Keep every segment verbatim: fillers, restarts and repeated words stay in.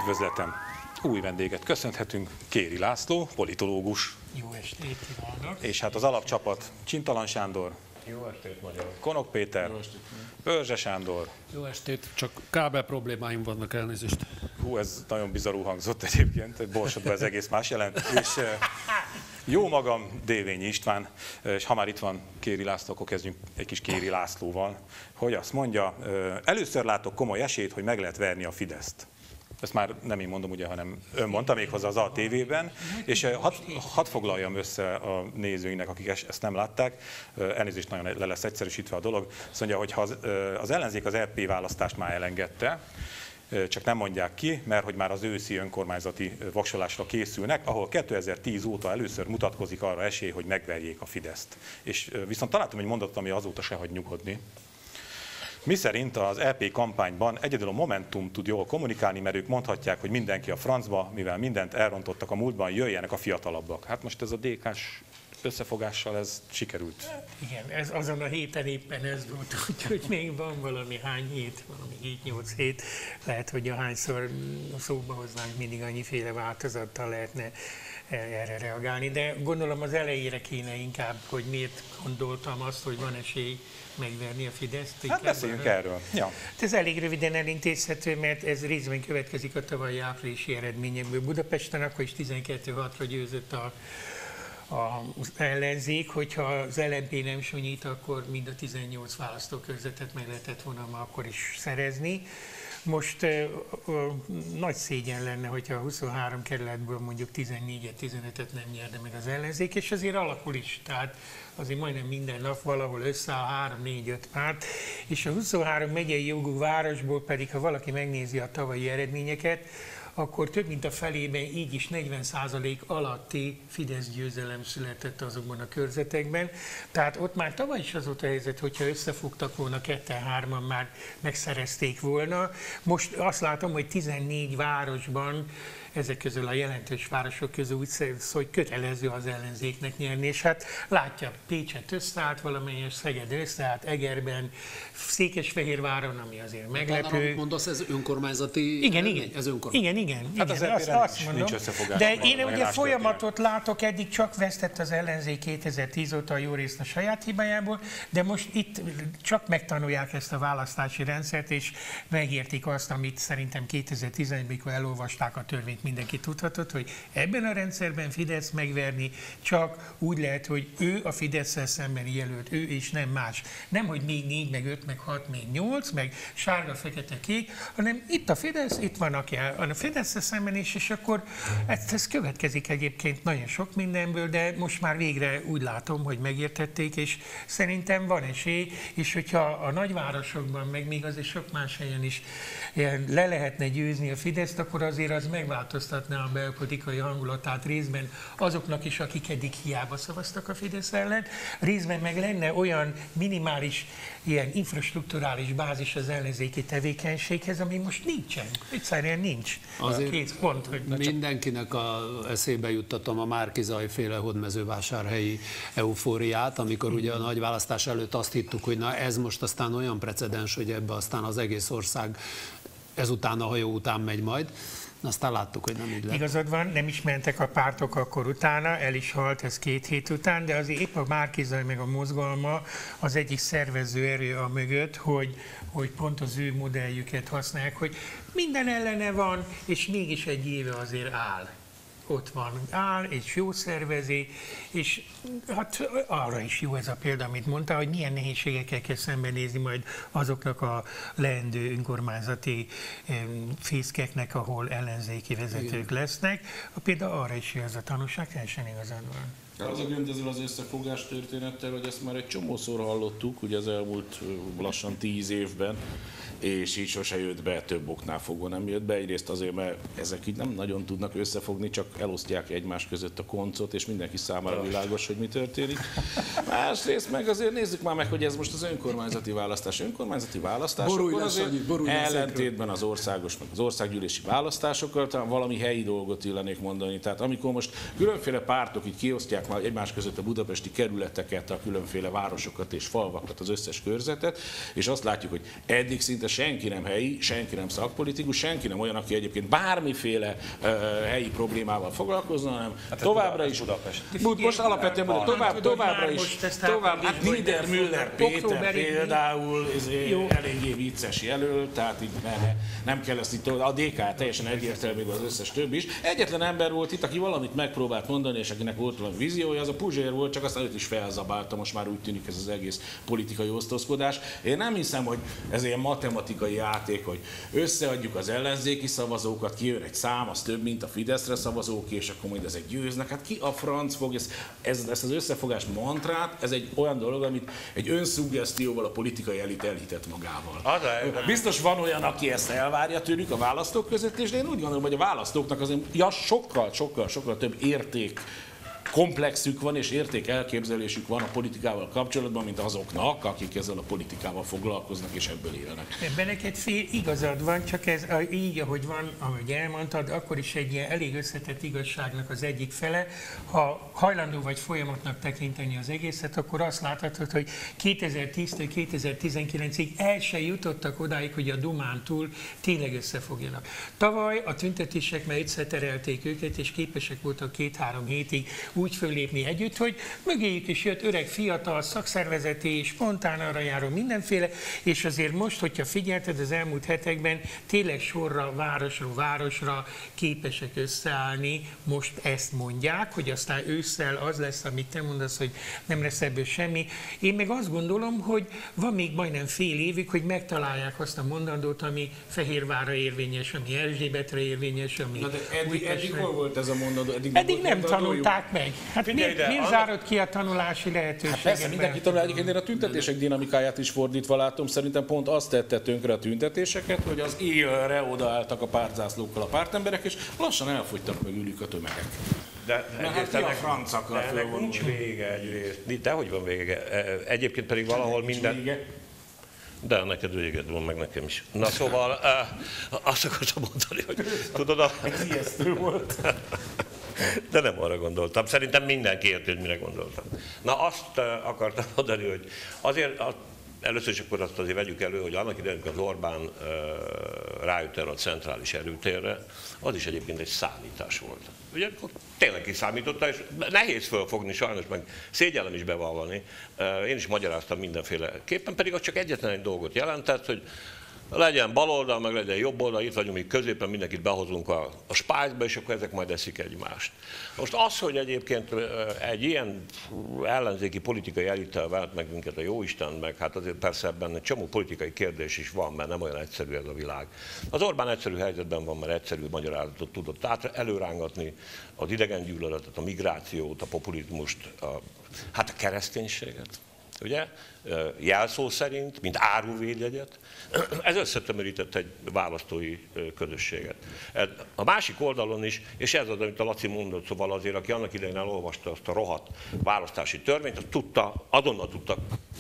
Üdvözletem! Új vendéget köszönhetünk, Kéri László, politológus. Jó estét kívánok! És hát az alapcsapat Csintalan Sándor, Jó estét, magyar. Konok Péter, Jó estét. Pörzse Sándor. Jó estét, csak kábel problémáim vannak, elnézést. Hú, ez nagyon bizarrul hangzott egyébként, Borsodban ez egész más jelent. És jó magam, Dévényi István, és ha már itt van Kéri László, akkor kezdjünk egy kis Kéri Lászlóval, hogy azt mondja, először látok komoly esélyt, hogy meg lehet verni a Fideszt. Ezt már nem én mondom, ugye, hanem ön mondta méghozzá az á té vében, és hadd had foglaljam össze a nézőinek, akik ezt nem látták, elnézést, nagyon le lesz egyszerűsítve a dolog. Azt mondja, hogy ha az, az ellenzék az é pé választást már elengedte, csak nem mondják ki, mert hogy már az őszi önkormányzati voksolásra készülnek, ahol kétezer-tíz óta először mutatkozik arra esély, hogy megverjék a Fideszt. És viszont találtam egy mondatot, ami azóta se hagy nyugodni. Miszerint az é pé kampányban egyedül a Momentum tud jól kommunikálni, mert ők mondhatják, hogy mindenki a francba, mivel mindent elrontottak a múltban, jöjjenek a fiatalabbak. Hát most ez a dé ká-s összefogással ez sikerült. Igen, ez azon a héten éppen ez volt, úgyhogy még van valami hány hét, valami hét-nyolc hét, lehet, hogy ahányszor szóba hoznánk, mindig annyiféle változattal lehetne erre reagálni, de gondolom az elejére kéne inkább, hogy miért gondoltam azt, hogy van esély megverni a Fideszt. Hát beszéljünk erről. Ja. Ez elég röviden elintézhető, mert ez részben következik a tavalyi áprilisi eredményekből. Budapesten akkor is tizenkettő hatra győzött a az ellenzék, hogyha az el em pé nem sonyít, akkor mind a tizennyolc választókörzetet meg lehetett volna ma akkor is szerezni. Most ö, ö, nagy szégyen lenne, hogyha a huszonhárom kerületből mondjuk tizennégyet, tizenötöt nem nyerne meg az ellenzék, és azért alakul is, tehát azért majdnem minden nap valahol összeáll három, négy, öt párt, és a huszonhárom megyei jogú városból pedig, ha valaki megnézi a tavalyi eredményeket, akkor több mint a felében így is negyven százalék alatti Fidesz győzelem született azokban a körzetekben. Tehát ott már tavaly is az volt a helyzet, hogyha összefogtak volna ketten-hárman, már megszerezték volna. Most azt látom, hogy tizennégy városban, ezek közül a jelentős városok közül úgy szólsz, hogy kötelező az ellenzéknek nyerni, és hát látja, Pécset összeállt valamelyes, Szeged összeállt, Egerben, Székesfehérváron, ami azért meglepő. Amit mondasz, ez önkormányzati igen, igen. Ez önkormányzati. Igen, igen. Hát igen, az azt, azt mondom. nincs összefogás. De én ugye folyamatot látok, eddig csak vesztett az ellenzék kétezer-tíz óta, jó részt a saját hibájából, de most itt csak megtanulják ezt a választási rendszert, és megértik azt, amit szerintem kétezer-tizenegyben, mikor elolvasták a törvényt, mindenki tudhatott, hogy ebben a rendszerben Fidesz megverni csak úgy lehet, hogy ő a Fidesszel szembeni jelölt, ő és nem más. Nem, hogy még négy, meg öt, meg hat, meg nyolc, meg sárga, fekete, kék, hanem itt a Fidesz, itt van aki a Fidesszel szemben is, és akkor ez, ez következik egyébként nagyon sok mindenből, de most már végre úgy látom, hogy megértették, és szerintem van esély, és hogyha a nagyvárosokban, meg még azért sok más helyen is le lehetne győzni a Fideszt, akkor azért az megváltoztatná a belpolitikai hangulatát részben azoknak is, akik eddig hiába szavaztak a Fidesz ellen, részben meg lenne olyan minimális ilyen infrastrukturális bázis az ellenzéki tevékenységhez, ami most nincsen. Egyszerűen nincs. Azért Két pont, hogy mindenkinek a eszébe juttatom a Márki-Zay-féle hódmezővásárhelyi eufóriát, amikor ugye a nagy választás előtt azt hittük, hogy na ez most aztán olyan precedens, hogy ebbe aztán az egész ország ezután a hajó után megy majd. Aztán láttuk, hogy nem így lett. Igazad van, nem is mentek a pártok akkor utána, el is halt ez két hét után, de azért épp a Márki-Zay meg a mozgalma az egyik szervező erő a mögött, hogy, hogy pont az ő modelljüket használják, hogy minden ellene van, és mégis egy éve azért áll. Ott van, áll, és jó szervezi, és hát arra is jó ez a példa, amit mondta, hogy milyen nehézségekkel kell szembenézni majd azoknak a leendő önkormányzati fészkeknek, ahol ellenzéki vezetők igen. lesznek. A példa arra is jó ez a tanúság, teljesen igazán van. Az a gond ezzel az összefogás történettel, hogy ezt már egy csomószor hallottuk, ugye az elmúlt lassan tíz évben, és így sose jött be, több oknál fogva nem jött be. Egyrészt azért, mert ezek így nem nagyon tudnak összefogni, csak elosztják egymás között a koncot, és mindenki számára világos, hogy mi történik. Másrészt meg azért nézzük már meg, hogy ez most az önkormányzati választás. Önkormányzati választások azért ellentétben az országos, meg az országgyűlési választásokkal talán valami helyi dolgot illenék mondani. Tehát amikor most különféle pártok így kiosztják már egymás között a budapesti kerületeket, a különféle városokat és falvakat, az összes körzetet, és azt látjuk, hogy eddig szinte senki nem helyi, senki nem szakpolitikus, senki nem olyan, aki egyébként bármiféle uh, helyi problémával foglalkozna, hanem hát továbbra is Budapest. Most alapvetően van, tovább, továbbra is, tovább, hát Niedermüller Péter például eléggé vicces jelöl, tehát így ne, nem kell ezt itt, a dé ká teljesen egyértelmű, az összes többi is. Egyetlen ember volt itt, aki valamit megpróbált mondani, és akinek volt valami víziója, az a Puzsér volt, csak aztán őt is felzabálta, most már úgy tűnik ez az egész politikai osztozkodás. Én nem hiszem, hogy ez ilyen matematikai játék, hogy összeadjuk az ellenzéki szavazókat, kijön egy szám, az több, mint a Fideszre szavazók, és akkor majd ezek győznek. Hát ki a franc fog ezt, ez, ezt az összefogás mantrát, ez egy olyan dolog, amit egy önszuggesztióval a politikai elit elhitett magával. Biztos van olyan, aki ezt elvárja tőlük a választók között, és én úgy gondolom, hogy a választóknak azért ja, sokkal, sokkal, sokkal több érték komplexük van és érték elképzelésük van a politikával kapcsolatban, mint azoknak, akik ezzel a politikával foglalkoznak és ebből élnek. Ebben neked fél igazad van, csak ez így, ahogy van, ahogy elmondtad, akkor is egy ilyen elég összetett igazságnak az egyik fele. Ha hajlandó vagy folyamatnak tekinteni az egészet, akkor azt láthatod, hogy kétezer-tíztől kétezer-tizenkilencig el se jutottak odáig, hogy a Dumán túl tényleg összefogjanak. Tavaly a tüntetések már összeterelték őket, és képesek voltak két-három hétig úgy fölépni együtt, hogy mögéjük is jött öreg, fiatal, szakszervezeti, spontán arra járó mindenféle, és azért most, hogyha figyelted az elmúlt hetekben, tényleg sorra, városról városra képesek összeállni, most ezt mondják, hogy aztán ősszel az lesz, amit te mondasz, hogy nem lesz ebből semmi. Én meg azt gondolom, hogy van még majdnem fél évig, hogy megtalálják azt a mondandót, ami Fehérvárra érvényes, ami Erzsébetre érvényes, ami... Na de eddig, eddig hol volt ez a mondandó? Eddig, eddig nem tanulták meg. Hát miért, miért annak... zárod ki a tanulási lehetőséget? Hát persze, mindenki tanul, egyébként én a tüntetések dinamikáját is fordítva látom, szerintem pont azt tette tönkre a tüntetéseket, hogy az élre odaálltak a pártzászlókkal a pártemberek, és lassan elfogytak meg ülük a tömegek. De, de hát ki a franc akar ennek nincs vége egyrészt. De hogy van vége? Egyébként pedig valahol minden... Vége. De neked véged van, meg nekem is. Na szóval azt akartam mondani, hogy tudod a... Ijesztő volt. De nem arra gondoltam. Szerintem mindenki érti, hogy mire gondoltam. Na azt akartam mondani, hogy azért először is akkor azt azért vegyük elő, hogy annak idején, az Orbán rájött erre a centrális erőtérre, az is egyébként egy számítás volt. Ugye tényleg kiszámította, és nehéz fölfogni sajnos, meg szégyellem is bevallani. Én is magyaráztam mindenféleképpen, pedig az csak egyetlen egy dolgot jelentett, hogy legyen baloldal, meg legyen jobb oldal, itt vagyunk, mi középen mindenkit behozunk a, a spájzba, és akkor ezek majd eszik egymást. Most az, hogy egyébként egy ilyen ellenzéki politikai elittel vált meg minket a jóisten, meg hát azért persze ebben egy csomó politikai kérdés is van, mert nem olyan egyszerű ez a világ. Az Orbán egyszerű helyzetben van, mert egyszerű magyarázatot tudott át előrángatni, az idegengyűlöletet, a migrációt, a populizmust, a, hát a kereszténységet. Ugye? Jelszó szerint, mint áruvédjegyet, ez összetömörített egy választói közösséget. A másik oldalon is, és ez az, amit a Laci mondott, szóval azért, aki annak idején elolvasta azt a rohadt választási törvényt, az tudta, azonnal tudta,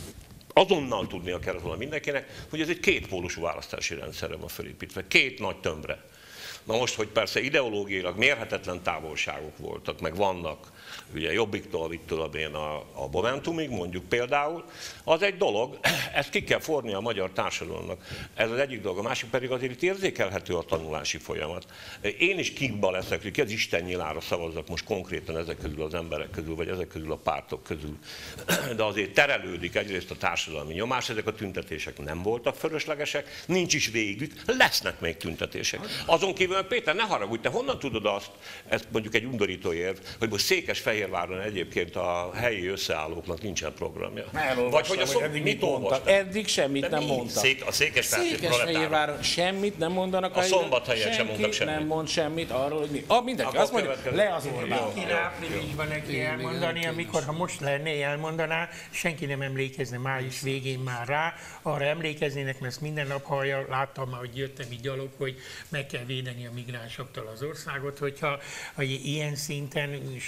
azonnal tudnia kellett volna mindenkinek, hogy ez egy kétpólusú választási rendszerre van felépítve, két nagy tömbre. Na most, hogy persze ideológiailag mérhetetlen távolságok voltak, meg vannak, ugye Jobbiktól, vittől a, a Momentumig, mondjuk például, az egy dolog, ezt ki kell forni a magyar társadalomnak. Ez az egyik dolog, a másik pedig azért itt érzékelhető a tanulási folyamat. Én is kikba leszek, hogy az Isten nyilára szavazzak most konkrétan ezek közül az emberek közül, vagy ezek közül a pártok közül. De azért terelődik egyrészt a társadalmi nyomás, ezek a tüntetések nem voltak fölöslegesek, nincs is végük, lesznek még tüntetések. Azon kívül, Péter, ne haragudj, te honnan tudod azt, ez mondjuk egy undorító érv, hogy most Székesfehérváron egyébként a helyi összeállóknak nincsen programja. Vagy hogy a szó, eddig mit olvastam? Eddig semmit nem mondtak. Szék, a Székesfehérváron semmit nem mondanak. A Szombathelyen sem mondtak semmit. Nem mond semmit arról, hogy mi. Ah, mindenki azt mondja, le az Orbán. Kéne áprilisban neki elmondani, amikor ha most lenne, elmondaná, senki nem emlékezne május végén már rá, arra emlékeznének, mert ezt minden nap hallja, láttam már, hogy jöttem így gyalog, hogy meg kell védeni a migránsoktól az országot, hogyha hogy ilyen szinten sugal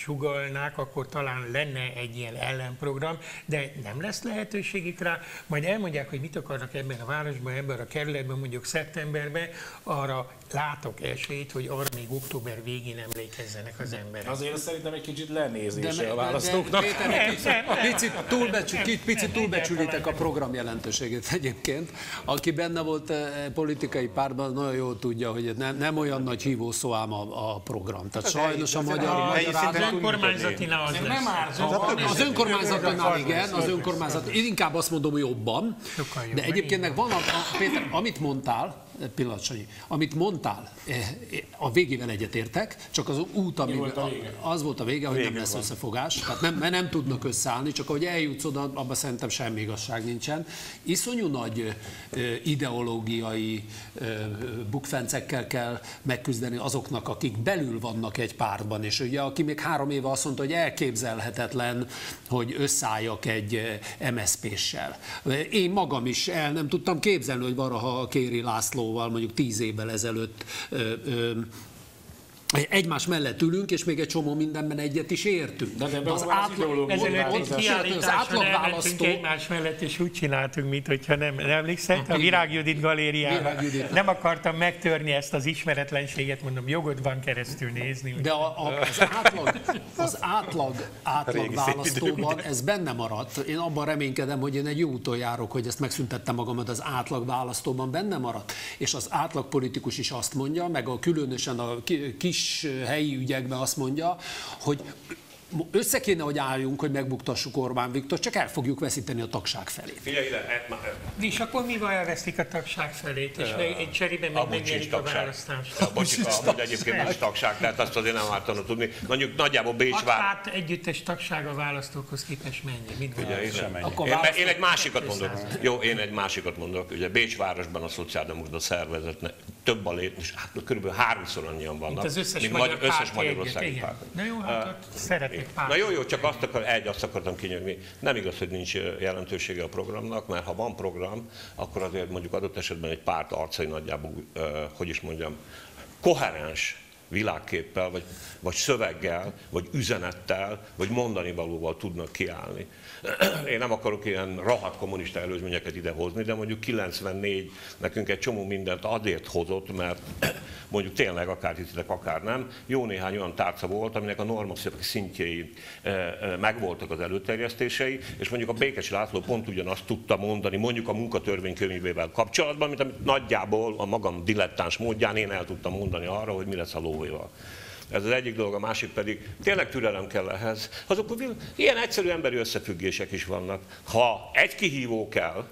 vállalnák, akkor talán lenne egy ilyen ellenprogram, de nem lesz lehetőségük rá, majd elmondják, hogy mit akarnak ebben a városban, ebben a kerületben, mondjuk szeptemberben, arra látok esélyt, hogy arra még október végén emlékezzenek az emberek. Azért szerintem egy kicsit lenézése a választóknak. De, Péter, picit, picit, túlbecsül, picit túlbecsülitek a program jelentőségét egyébként. Aki benne volt politikai pártban, nagyon jól tudja, hogy nem, nem olyan nagy hívószó ám a, a program. Tehát sajnos a magyar... Az önkormányzatinál az lesz. Az önkormányzatinál igen, az önkormányzat, inkább azt mondom, jobban. De egyébként meg van, a, a, Péter, amit mondtál, pillanat, Sanyi, amit mondtál, a végével egyetértek, csak az út, ami, volt a az volt a vége, hogy nem lesz van. összefogás, tehát nem, mert nem tudnak összeállni, csak ahogy eljutsz oda, abban szerintem semmi igazság nincsen. Iszonyú nagy ideológiai bukfencekkel kell megküzdeni azoknak, akik belül vannak egy pártban, és ugye aki még három éve azt mondta, hogy elképzelhetetlen, hogy összeálljak egy em es zé péssel. Én magam is el nem tudtam képzelni, hogy valaha Kéri Lászlóval mondjuk tíz évvel ezelőtt ö, ö, egymás mellett ülünk, és még egy csomó mindenben egyet is értünk. De, de az átlag, ezelőtt kiállításon elmentünk egymás mellett, és úgy csináltunk, mintha nem emlékszel, a Virág Judit galériában. Nem akartam megtörni ezt az ismeretlenséget, mondom, jogod van keresztül nézni. De a, a, az átlag, az átlag, átlag választóban ez benne maradt. Én abban reménykedem, hogy én egy jó úton járok, hogy ezt megszüntettem magamat, az átlag választóban benne maradt. És az átlag politikus is azt mondja, meg a különösen a kis helyi ügyekben azt mondja, hogy össze kéne, hogy álljunk, hogy megbuktassuk Orbán Viktor, csak el fogjuk veszíteni a tagság felé. Figyelj ide! És akkor mi van, elvesztik a tagság felét, és egy cserébe meg megnyerik a választást. A bocsika, amúgy egyébként nincs tagság, tehát azt azért nem ártana tudni. Mondjuk nagyjából Bécs vár... Hát együttes tagság a választókhoz képest mennyi? Mit Ugye, én, sem ennyi. én, én egy másikat mondok. Jó, én egy másikat mondok. Ugye Bécs városban a szociáldemokrata szervezetnek több a lét, és hát körülbelül háromszor annyian vannak, mint az összes, mint magyar összes párt magyarországi egyet, párt. Na jó, hát ott szeretnék párt. Na jó, jó, csak azt, akar, egy, azt akartam kinyögni. Nem igaz, hogy nincs jelentősége a programnak, mert ha van program, akkor azért mondjuk adott esetben egy párt arcai nagyjából, uh, hogy is mondjam, koherens világképpel, vagy, vagy szöveggel, vagy üzenettel, vagy mondani valóval tudnak kiállni. Én nem akarok ilyen rahat kommunista előzményeket idehozni, de mondjuk kilencvennégy nekünk egy csomó mindent azért hozott, mert mondjuk tényleg akár hiszitek, akár nem, jó néhány olyan tárca volt, aminek a normatív szintjei megvoltak az előterjesztései, és mondjuk a Békesi László pont ugyanazt tudta mondani, mondjuk a munkatörvénykönyvével kapcsolatban, mint amit nagyjából a magam dilettáns módján én el tudtam mondani arra, hogy mi lesz a lóvéval. Ez az egyik dolog, a másik pedig tényleg türelem kell ehhez. Azok ilyen egyszerű emberi összefüggések is vannak. Ha egy kihívó kell,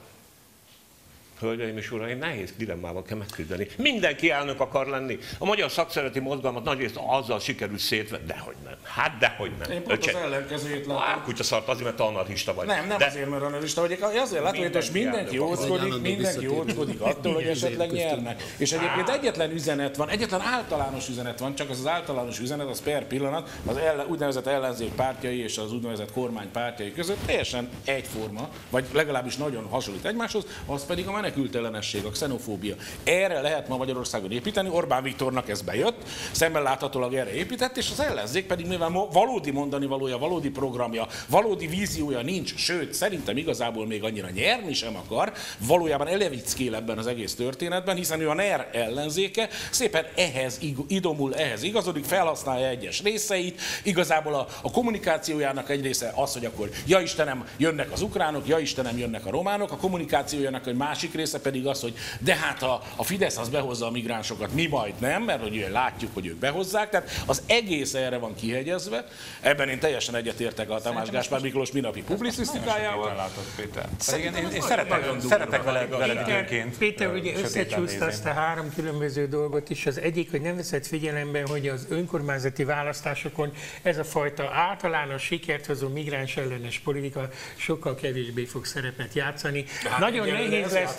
hölgyeim és uraim, nehéz dilemmával kell megküzdeni. Mindenki elnök akar lenni. A magyar szakszereti mozgalmat nagyrészt azzal sikerült szétvenni. Dehogy nem. Hát dehogy nem. Én pont az ellenkezőjét látom. Kutya szart azért, mert te anarchista vagy. Nem, nem de... azért, mert anarchista vagyok. Azért látom, hogy most mindenki óckodik, mindenki óckodik attól, hogy esetleg nyernek. És egyébként egyetlen üzenet van, egyetlen általános üzenet van, csak az az általános üzenet, az per pillanat, az ellen, úgynevezett ellenzék pártjai és az úgynevezett kormány pártjai között teljesen egyforma, vagy legalábbis nagyon hasonlít egymáshoz, az pedig a menekültellenesség, a xenofóbia. Erre lehet ma Magyarországon építeni, Orbán Viktornak ez bejött, szemben láthatólag erre épített, és az ellenzék pedig mivel valódi mondani valója, valódi programja, valódi víziója nincs, sőt, szerintem igazából még annyira nyerni sem akar, valójában elevickél ebben az egész történetben, hiszen ő a NER ellenzéke, szépen ehhez idomul, ehhez igazodik, felhasználja egyes részeit, igazából a, a kommunikációjának egy része az, hogy akkor ja Istenem, jönnek az ukránok, ja Istenem, jönnek a románok, a kommunikációjának egy másik része pedig az, hogy de hát a, a Fidesz az behozza a migránsokat, mi majd nem, mert hogy látjuk, hogy ők behozzák, tehát az egész erre van kihegyezve. Ebben én teljesen egyetértek a Tamás Gáspár Miklós minapi publicisztikájával. Én, én, én szeretek, szeretek veled, veled időnként. Péter, ugye összecsúszta azt a három különböző dolgot is. Az egyik, hogy nem veszed figyelembe, hogy az önkormányzati választásokon ez a fajta általános sikert hozó migráns ellenes politika sokkal kevésbé fog szerepet játszani. Hát nagyon nehéz lesz,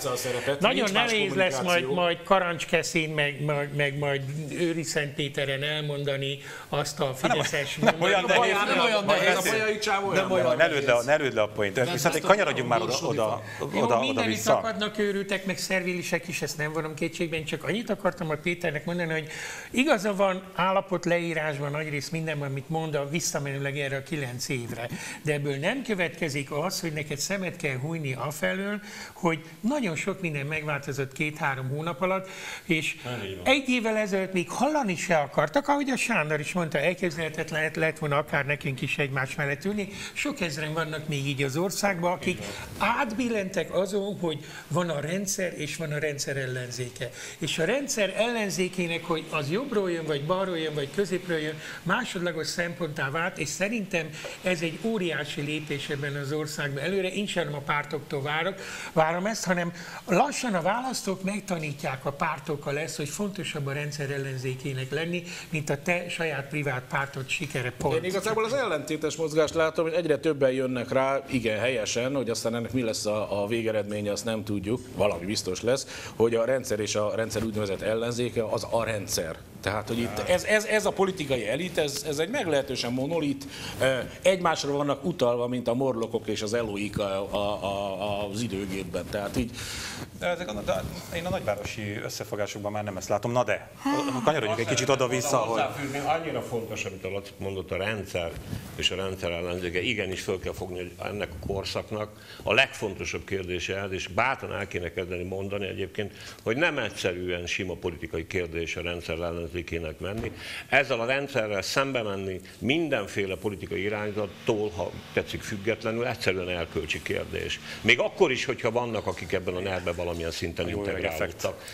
játsza a szerepet. Nagyon nehéz lesz majd, majd Karancskeszén, meg, meg, meg majd Őri Szentpéteren elmondani azt a fideszes nem olyan nehéz. Nem olyan nehéz. A bajai csávó olyan. Ne lőd le, ne lőd le a point. Viszont kanyarodjunk már oda, oda, Jó, oda, oda mindenit vissza. akadnak őrültek, meg szervilisek is, ezt nem vonom kétségben, csak annyit akartam a Péternek mondani, hogy igaza van állapot leírásban, nagyrészt mindenben, amit mond, a visszamenőleg erre a kilenc évre. De ebből nem következik az, hogy neked szemet kell hújni afelől, hogy nagyon sok minden megváltozott két-három hónap alatt, és egy évvel ezelőtt még hallani se akartak, ahogy a Sándor is mondta, elképzelhetetlen lehet, lehet volna akár nekünk is egymás mellett ülni. Sok ezren vannak még így az országban, akik átbillentek azon, hogy van a rendszer és van a rendszer ellenzéke. És a rendszer ellenzékének, hogy az jobbról jön, vagy balról jön, vagy középről jön, másodlagos szemponttá vált, és szerintem ez egy óriási lépés ebben az országban előre. Én sem a pártoktól várok, várom ezt, hanem lassan a választók megtanítják a pártokkal ezt, hogy fontosabb a rendszer ellenzékének lenni, mint a te saját privát pártod sikere. Pont. Én igazából az ellentétes mozgást látom, hogy egyre többen jönnek rá, igen, helyesen, hogy aztán ennek mi lesz a, a végeredménye, azt nem tudjuk, valami biztos lesz, hogy a rendszer és a rendszer úgynevezett ellenzéke az a rendszer. Tehát, hogy itt ez, ez, ez a politikai elit, ez, ez egy meglehetősen monolit, egymásra vannak utalva, mint a morlokok és az elóik a, a, a, az időgépben. Tehát így... De ezek a, de én a nagyvárosi összefogásokban már nem ezt látom. Na de, kanyarodjunk egy kicsit oda-vissza, hogy... Annyira fontos, amit a Laci mondott, a rendszer és a rendszer ellenzéke. Igenis föl kell fogni, hogy ennek a korszaknak a legfontosabb kérdése ez, és bátran el kéne kezdeni mondani egyébként, hogy nem egyszerűen sima politikai kérdés a rendszer ellenzékének menni. Ezzel a rendszerrel szembe menni mindenféle politikai irányzattól, ha tetszik függetlenül, egyszerűen erkölcsi kérdés. Még akkor is, hogyha vannak, akik ebben a nervbe valamilyen szinten integrálódtak.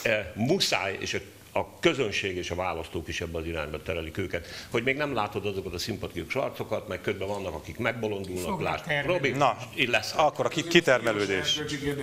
Muszáj, és a közönség és a választók is ebbe az irányba terelik őket, hogy még nem látod azokat a szimpatikus arcokat, meg közben vannak, akik megbolondulnak, lásd, Robi, na, így lesz. Akkor a kitermelődés.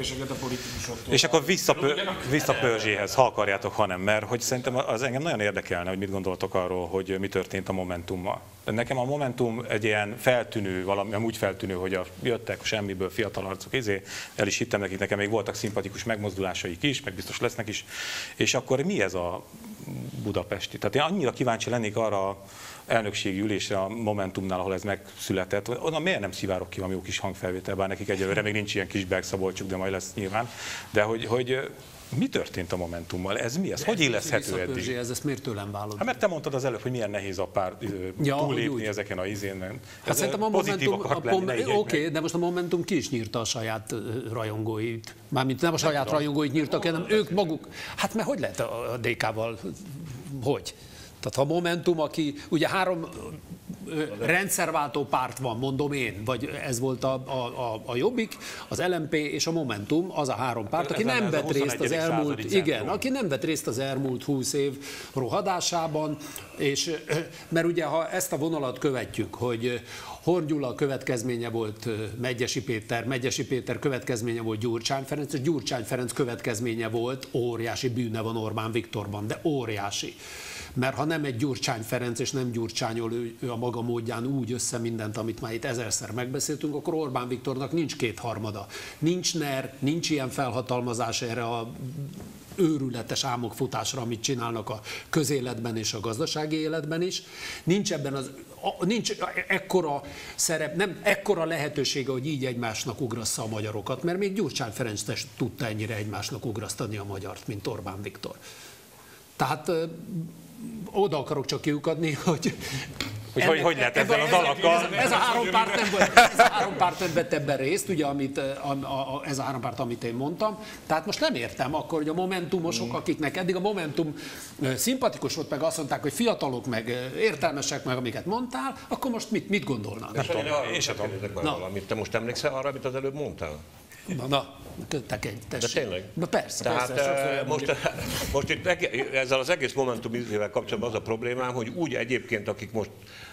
És akkor vissza, vissza Pörzséhez, ha akarjátok, ha nem, mert hogy szerintem az engem nagyon érdekelne, hogy mit gondoltok arról, hogy mi történt a Momentummal. Nekem a Momentum egy ilyen feltűnő, valami, úgy feltűnő, hogy a, jöttek semmiből fiatal arcok, izé, el is hittem nekik, nekem még voltak szimpatikus megmozdulásaik is, meg biztos lesznek is. És akkor mi ez a budapesti? Tehát én annyira kíváncsi lennék arra a elnökségi ülésre a Momentumnál, ahol ez megszületett. Onnan miért nem szivárok ki valami jó kis hangfelvétel, bár nekik egyelőre még nincs ilyen kis Bergszabolcsuk, de majd lesz nyilván. De hogy, hogy mi történt a Momentummal? Ez mi? Ez hogy illeszthető eddig? Ez ezt miért tőlem vállalod? Hát mert te mondtad az előbb, hogy milyen nehéz a pár ja, túllépni ezeken a izén. Hát szerintem a Momentum, oké, okay, de most a Momentum ki is nyírta a saját rajongóit. Mármint nem a saját rajongóit nyírtak, hanem ők maguk. Hát mert hogy lehet a dé ká-val? Hogy? Tehát a Momentum, aki ugye három rendszerváltó párt van, mondom én, vagy ez volt a, a, a Jobbik, az el em pé és a Momentum, az a három párt, aki nem vett részt az elmúlt, igen, aki nem vett részt az elmúlt húsz év rohadásában, és mert ugye ha ezt a vonalat követjük, hogy Horn Gyula következménye volt Medgyessy Péter, Medgyessy Péter következménye volt Gyurcsány Ferenc, és Gyurcsány Ferenc következménye volt, óriási bűne van Orbán Viktorban, de óriási. Mert ha nem egy Gyurcsány Ferenc, és nem gyurcsányol ő, ő a maga módján úgy össze mindent, amit már itt ezerszer megbeszéltünk, akkor Orbán Viktornak nincs kétharmada. Nincs ner, nincs ilyen felhatalmazás erre a őrületes álmokfutásra, amit csinálnak a közéletben és a gazdasági életben is. Nincs ebben az, nincs ekkora szerep, nem ekkora lehetősége, hogy így egymásnak ugrassza a magyarokat, mert még Gyurcsány Ferenc test tudta ennyire egymásnak ugrasztani a magyart, mint Orbán Viktor. Tehát oda akarok csak kiukadni, hogy... Hogy hogy, hogy lehet ezzel az alakkal? Ez a három párt nem volt, ez a három párt nem vett ebben részt, ugye, amit, a, a, ez a három párt, amit én mondtam. Tehát most nem értem akkor, hogy a momentumosok, akiknek eddig a Momentum szimpatikus volt, meg azt mondták, hogy fiatalok, meg értelmesek, meg amiket mondtál, akkor most mit, mit gondolnak? Nem tudom, én sem tudom valamit. Te most emlékszel arra, amit az előbb mondtál? Na, na, köttek egy, tessék. De tényleg? Na persze. Tehát persze, most, most itt ezzel az egész Momentum izével kapcsolatban az a problémám, hogy úgy egyébként, akik most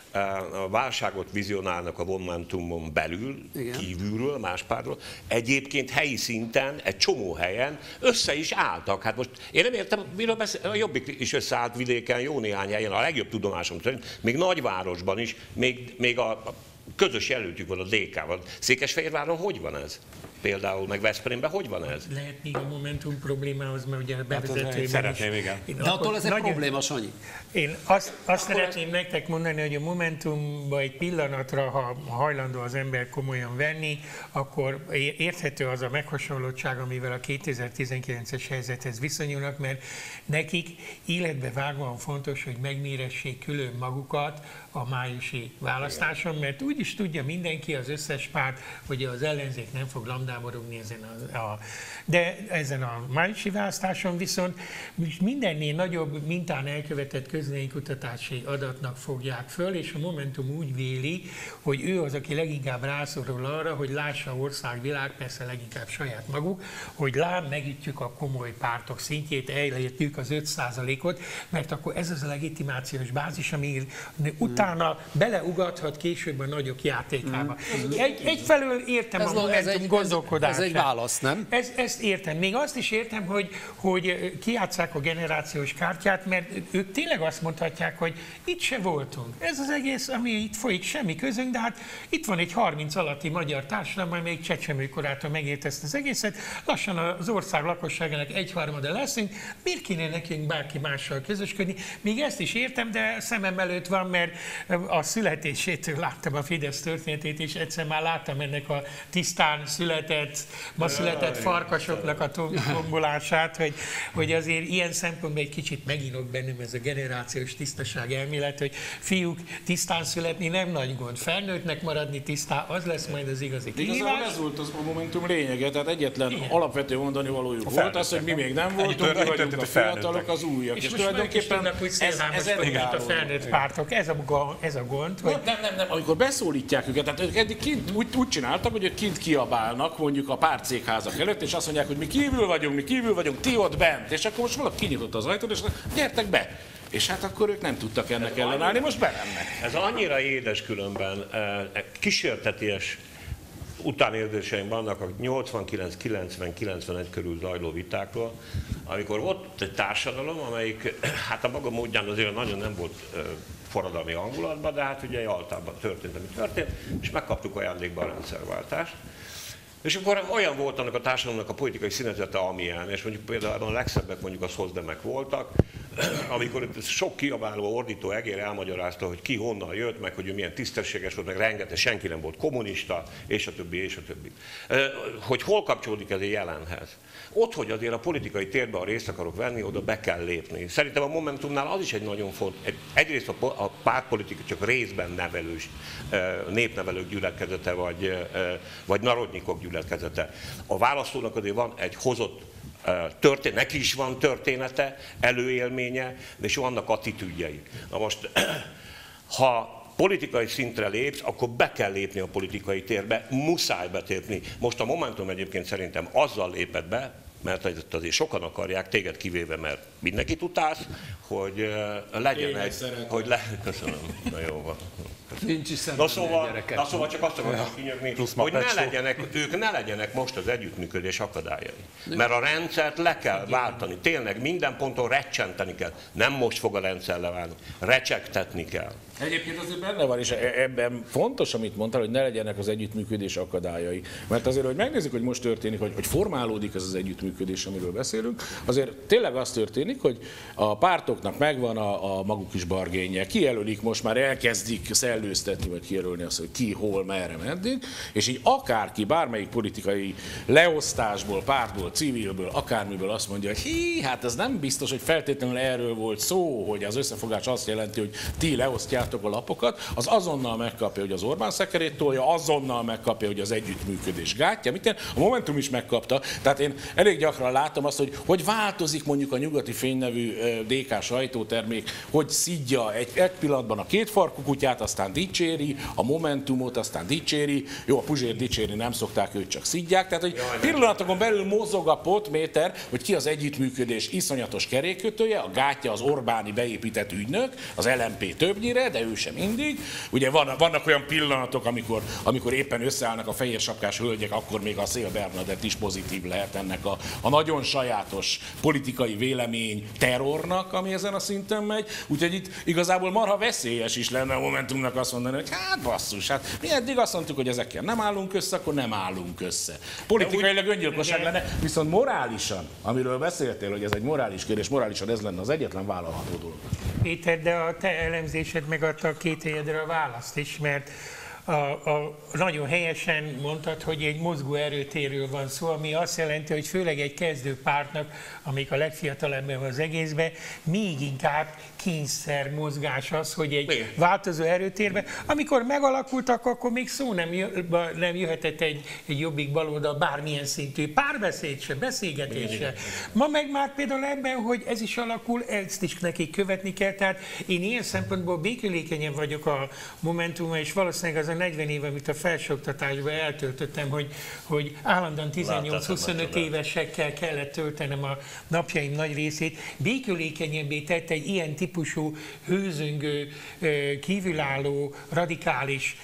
a válságot vizionálnak a Momentumon belül, igen, kívülről, más pártról, egyébként helyi szinten, egy csomó helyen össze is álltak. Hát most én nem értem, miről beszél, a Jobbik is összeállt vidéken, jó néhány helyen, a legjobb tudomásom szerint, még nagyvárosban is, még, még a közös jelöltjük van a dé ká-val. Székesfehérváron hogy van ez? Például, meg Veszprémben hogy van ez? Lehet még a Momentum problémához, mert ugye a bevezetőben hát, szeretném, igen. De attól ez egy nagyon, probléma, Sanyi. Én azt, azt szeretném nektek mondani, hogy a Momentumban egy pillanatra, ha hajlandó az ember komolyan venni, akkor érthető az a meghasonlottság, amivel a kétezer-tizenkilences helyzethez viszonyulnak, mert nekik életbe vágóan fontos, hogy megméressék külön magukat a májusi választáson, mert úgy is tudja mindenki, az összes párt, hogy az ellenzék nem fog lamdáborogni ezen a, a, de ezen a májusi választáson viszont mindennél nagyobb mintán elkövetett közvéleménykutatási adatnak fogják föl, és a Momentum úgy véli, hogy ő az, aki leginkább rászorul arra, hogy lássa ország, világ, persze leginkább saját maguk, hogy lám, megütjük a komoly pártok szintjét, elértjük az öt százalékot, mert akkor ez az a legitimációs bázis, ami utána beleugathat később a nagyok játékába. Egy, egyfelől értem ez a Momentum gondolkodását. Ez egy válasz, nem? Ez, ezt értem. Még azt is értem, hogy, hogy kijátsszák a generációs kártyát, mert ők tényleg azt mondhatják, hogy itt se voltunk. Ez az egész, ami itt folyik, semmi közünk, de hát itt van egy harminc alatti magyar társadalom, amely még csecsemőkorától megért ezt az egészet. Lassan az ország lakosságának egyharmada leszünk. Miért kéne nekünk bárki mással közösködni? Még ezt is értem, de szemem előtt van, mert a születésétől láttam a Fidesz történetét, és egyszer már láttam ennek a tisztán született, ma született farkasoknak a tombolását, hogy, hogy azért ilyen szempontból egy kicsit meginok bennem ez a generációs tisztaság elmélet, hogy fiúk, tisztán születni nem nagy gond, felnőttnek maradni tisztán, az lesz majd az igazi kihívás. Igazából ez volt az a Momentum lényege, tehát egyetlen igen. alapvető mondani valójuk volt az, hogy mi még nem voltunk, mi vagyunk a fiatalok, az újak. És, és most tulajdonképpen ez, ez a felnőtt pártok, ez a, ez a gond. Hogy... Nem, nem, nem, amikor beszólítják őket, tehát ők eddig kint úgy, úgy csináltak, hogy ők kint kiabálnak mondjuk a pártszékházak előtt, és azt mondják, hogy mi kívül vagyunk, mi kívül vagyunk, ti ott bent, és akkor most valaki kinyitotta az ajtót, és gyertek be. És hát akkor ők nem tudtak ennek ellenállni, most bemennek. Ez annyira édes különben, kísérteties utánérzéseim vannak a nyolcvankilenc kilencven kilencvenegy körül zajló vitákról, amikor ott egy társadalom, amelyik hát a maga módján azért nagyon nem volt forradalmi hangulatban, de hát ugye Jaltában történt, ami történt, és megkaptuk ajándékba a rendszerváltást. És akkor olyan volt annak a társadalomnak a politikai színezete, amilyen, és mondjuk például a legszebbek mondjuk a szozdemek voltak, amikor sok kiabáló, ordító egér elmagyarázta, hogy ki honnan jött, meg hogy ő milyen tisztességes volt, meg rengeteg, senki nem volt kommunista, és a többi, és a többi. Hogy hol kapcsolódik ez a jelenhez? Ott, hogy azért a politikai térben, ha részt akarok venni, oda be kell lépni. Szerintem a Momentumnál az is egy nagyon fontos, egyrészt a pártpolitika csak részben nevelős, népnevelők gyülekezete, vagy, vagy narodnyikok gyülekezete. A választónak azért van egy hozott történet, neki is van története, előélménye, és vannak attitűdjei. Na most, ha politikai szintre lépsz, akkor be kell lépni a politikai térbe, muszáj betépni. Most a Momentum egyébként szerintem azzal lépett be, mert azért sokan akarják, téged kivéve, mert mindenkit utálsz, hogy uh, legyen egy, hogy le... Köszönöm, na jó van. Nincs is na szóval, na szóval csak azt akartam kinyögni, hogy ne legyenek, ők ne legyenek most az együttműködés akadályai. Mert a rendszert le kell váltani, tényleg minden ponton recsenteni kell. Nem most fog a rendszer leválni, recsegtetni kell. Egyébként azért benne van, és ebben fontos, amit mondtál, hogy ne legyenek az együttműködés akadályai. Mert azért, hogy megnézzük, hogy most történik, hogy, hogy formálódik ez az együttműködés, amiről beszélünk, azért tényleg az történik, hogy a pártoknak megvan a, a maguk is bargénje, kijelölik, most már elkezdik szellőztetni, vagy kijelölni azt, hogy ki, hol, merre, meddig, és így akárki, bármelyik politikai leosztásból, pártból, civilből, akármiből azt mondja, hogy hí, hát ez nem biztos, hogy feltétlenül erről volt szó, hogy az összefogás azt jelenti, hogy ti leosztjátok a lapokat, az azonnal megkapja, hogy az Orbán szekerét tolja, azonnal megkapja, hogy az együttműködés gátja. Mit én? A Momentum is megkapta. Tehát én elég gyakran látom azt, hogy hogy változik mondjuk a Nyugati Fény nevű dé ká sajtótermék, hogy szidja egy, egy pillanatban a kétfarkú kutyát, aztán dicséri, a Momentumot, aztán dicséri. Jó, a Puzsér dicséri nem szokták, őt csak szidják. Tehát, hogy pillanatokon belül mozog a potméter, hogy ki az együttműködés iszonyatos kerékkötője, a gátja az Orbáni beépített ügynök, az el em pé többnyire, de ő sem mindig. Ugye van, vannak olyan pillanatok, amikor, amikor éppen összeállnak a fehér sapkás hölgyek, akkor még a Szél Bernadett is pozitív lehet ennek a a nagyon sajátos politikai vélemény terrornak, ami ezen a szinten megy. Úgyhogy itt igazából marha veszélyes is lenne a Momentumnak azt mondani, hogy hát basszus, hát mi eddig azt mondtuk, hogy ezekkel nem állunk össze, akkor nem állunk össze. Politikailag öngyilkosság lenne, viszont morálisan, amiről beszéltél, hogy ez egy morális kérdés, morálisan ez lenne az egyetlen vállalható dolog. Péter, de a te elemzésed megadta a két helyedre a választ is, mert A, a, nagyon helyesen mondtad, hogy egy mozgó erőtérről van szó, ami azt jelenti, hogy főleg egy kezdő pártnak, amik a legfiatalabb az egészben, még inkább kényszer mozgás az, hogy egy Igen. változó erőtérbe, amikor megalakultak, akkor még szó nem, jö, nem jöhetett egy, egy jobbik baloldal bármilyen szintű párbeszéd se, beszélgetés se. Ma meg már például ebben, hogy ez is alakul, ezt is nekik követni kell, tehát én ilyen szempontból békülékenyen vagyok a Momentummal, és valószínűleg az a negyven év, amit a felsőoktatásban eltöltöttem, hogy, hogy állandóan tizennyolc-huszonöt évesekkel kellett töltenem a napjaim nagy részét, békülékenyebbé tett egy ilyen típusú hőzöngő, kívülálló, radikális,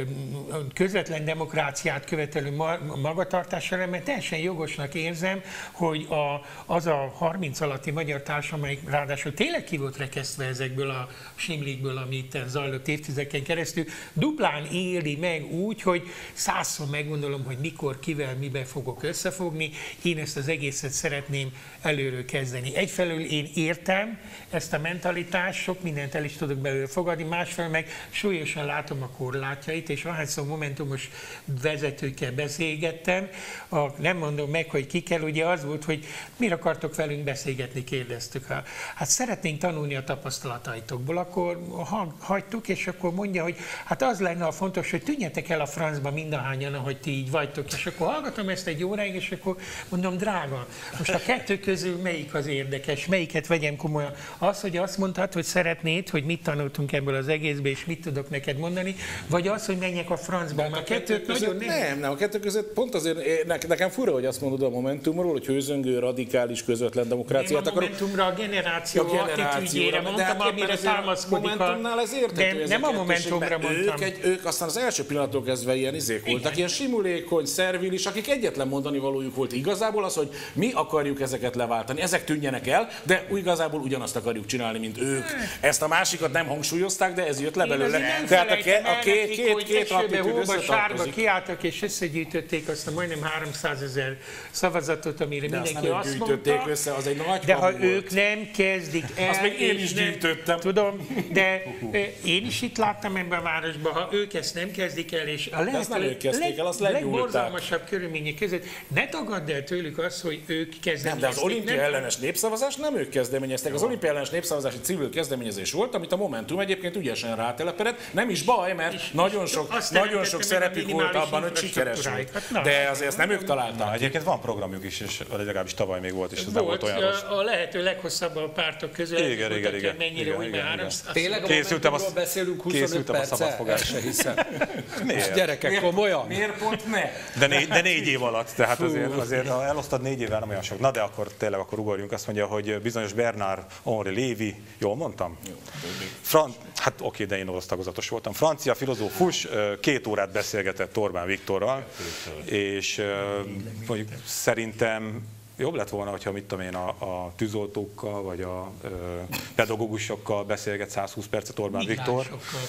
közvetlen demokráciát követelő magatartására, mert teljesen jogosnak érzem, hogy a, az a harminc alatti magyar társadalom, amelyik ráadásul tényleg ki volt rekesztve ezekből a simlikből, ami itt zajlott évtizedeken keresztül, duplán éli meg úgy, hogy százszor meggondolom, hogy mikor, kivel, miben fogok összefogni. Én ezt az egészet szeretném előről kezdeni. Egyfelől én értem ezt a mentalitást, sok mindent el is tudok belőle fogadni, másfelől meg súlyosan látom a korlátjait, és ahányszor momentumos vezetőkkel beszélgettem, a, nem mondom meg, hogy ki kell, ugye az volt, hogy mire akartok velünk beszélgetni, kérdeztük. Hát szeretnénk tanulni a tapasztalataitokból, akkor hagytuk, és akkor mondja, hogy hát az lenne a fontos, hogy tűnjetek el a francba mindahányan, ahogy ti így vagytok, és akkor hallgatom ezt egy óráig, és akkor mondom, drága, most a kettő közül melyik az érdekes, melyiket vegyem komolyan? Az, hogy azt mondtad, hogy szeretnéd, hogy mit tanultunk ebből az egészből, és mit tudok neked mondani, vagy az, hogy menjek a francba, mert a kettőt nagyon nem. Nem, nem, a kettő között pont azért, nekem fura, hogy azt mondod a Momentumról, hogy hőzöngő, radikális, közvetlen demokráciát akarok. Nem a Momentumra, a generáció, a attitűdjére mondtam, amire támaszkodik a... Momentumnál ez értető, nem a Momentumra mondtam. Ők, egy, ők aztán az első pillanattól kezdve ilyen izék voltak, ilyen simulékony, szervilis, akik egyetlen mondani valójuk volt igazából az, hogy mi akarjuk ezeket leváltani, ezek tűnjenek el, de igazából ugyanazt akarjuk csinálni, mint ők. Ezt a másikat nem hangsúlyozták, de ez jött le belőle. Tehát a, ke, a két, két, két attitűd összetartozik. Kiálltak és összegyűjtötték azt a majdnem háromszázezer szavazatot, amire de mindenki azt, azt mondta. Össze, az egy nagy de ha volt. Ők nem kezdik el... Azt még én is gyűjtöttem. Tudom, de én is itt láttam ebben a városban, ha ők ezt nem kezdik el, és a lehető legborzalmasabb körülmények között, ne tagadd el tőlük azt, hogy ők kezdeményezték. Nem, de az olimpia nem... ellenes népszavazás nem ők kezdeményeztek. Az olimpia ellenes népszavazás egy civil kezdeményezés volt, amit a Momentum egyébként ügyesen rátelepedett. Nem is baj, mert és, nagyon sok, nagyon sok szerepük volt abban, hogy sikeres volt. Hát, na, de azért ezt nem ők találták. Na, egyébként van programjuk is, és legalábbis tavaly még volt, és ez nem volt olyan rossz. A lehető leghosszabb a pártok közül. Igen, igen, igen. Mennyire új, mert háromszáz. Tényleg a Momentumról beszélünk huszonöt perccel? Se hiszem. Miért? Gyerekek, komolyan? Miért pont ne? De, négy, de négy év alatt, tehát azért, azért ha elosztad négy évvel, nem olyan sok. Na de akkor tényleg akkor ugorjunk, azt mondja, hogy bizonyos Bernard Henri Lévy, jól mondtam? Jó. Fran- hát oké, de én orosz tagozatos voltam. Francia filozófus két órát beszélgetett Orbán Viktorral, és mondjuk szerintem jobb lett volna, hogyha mit tudom én, a, a tűzoltókkal, vagy a ö, pedagógusokkal beszélget százhúsz percet Orbán Viktor.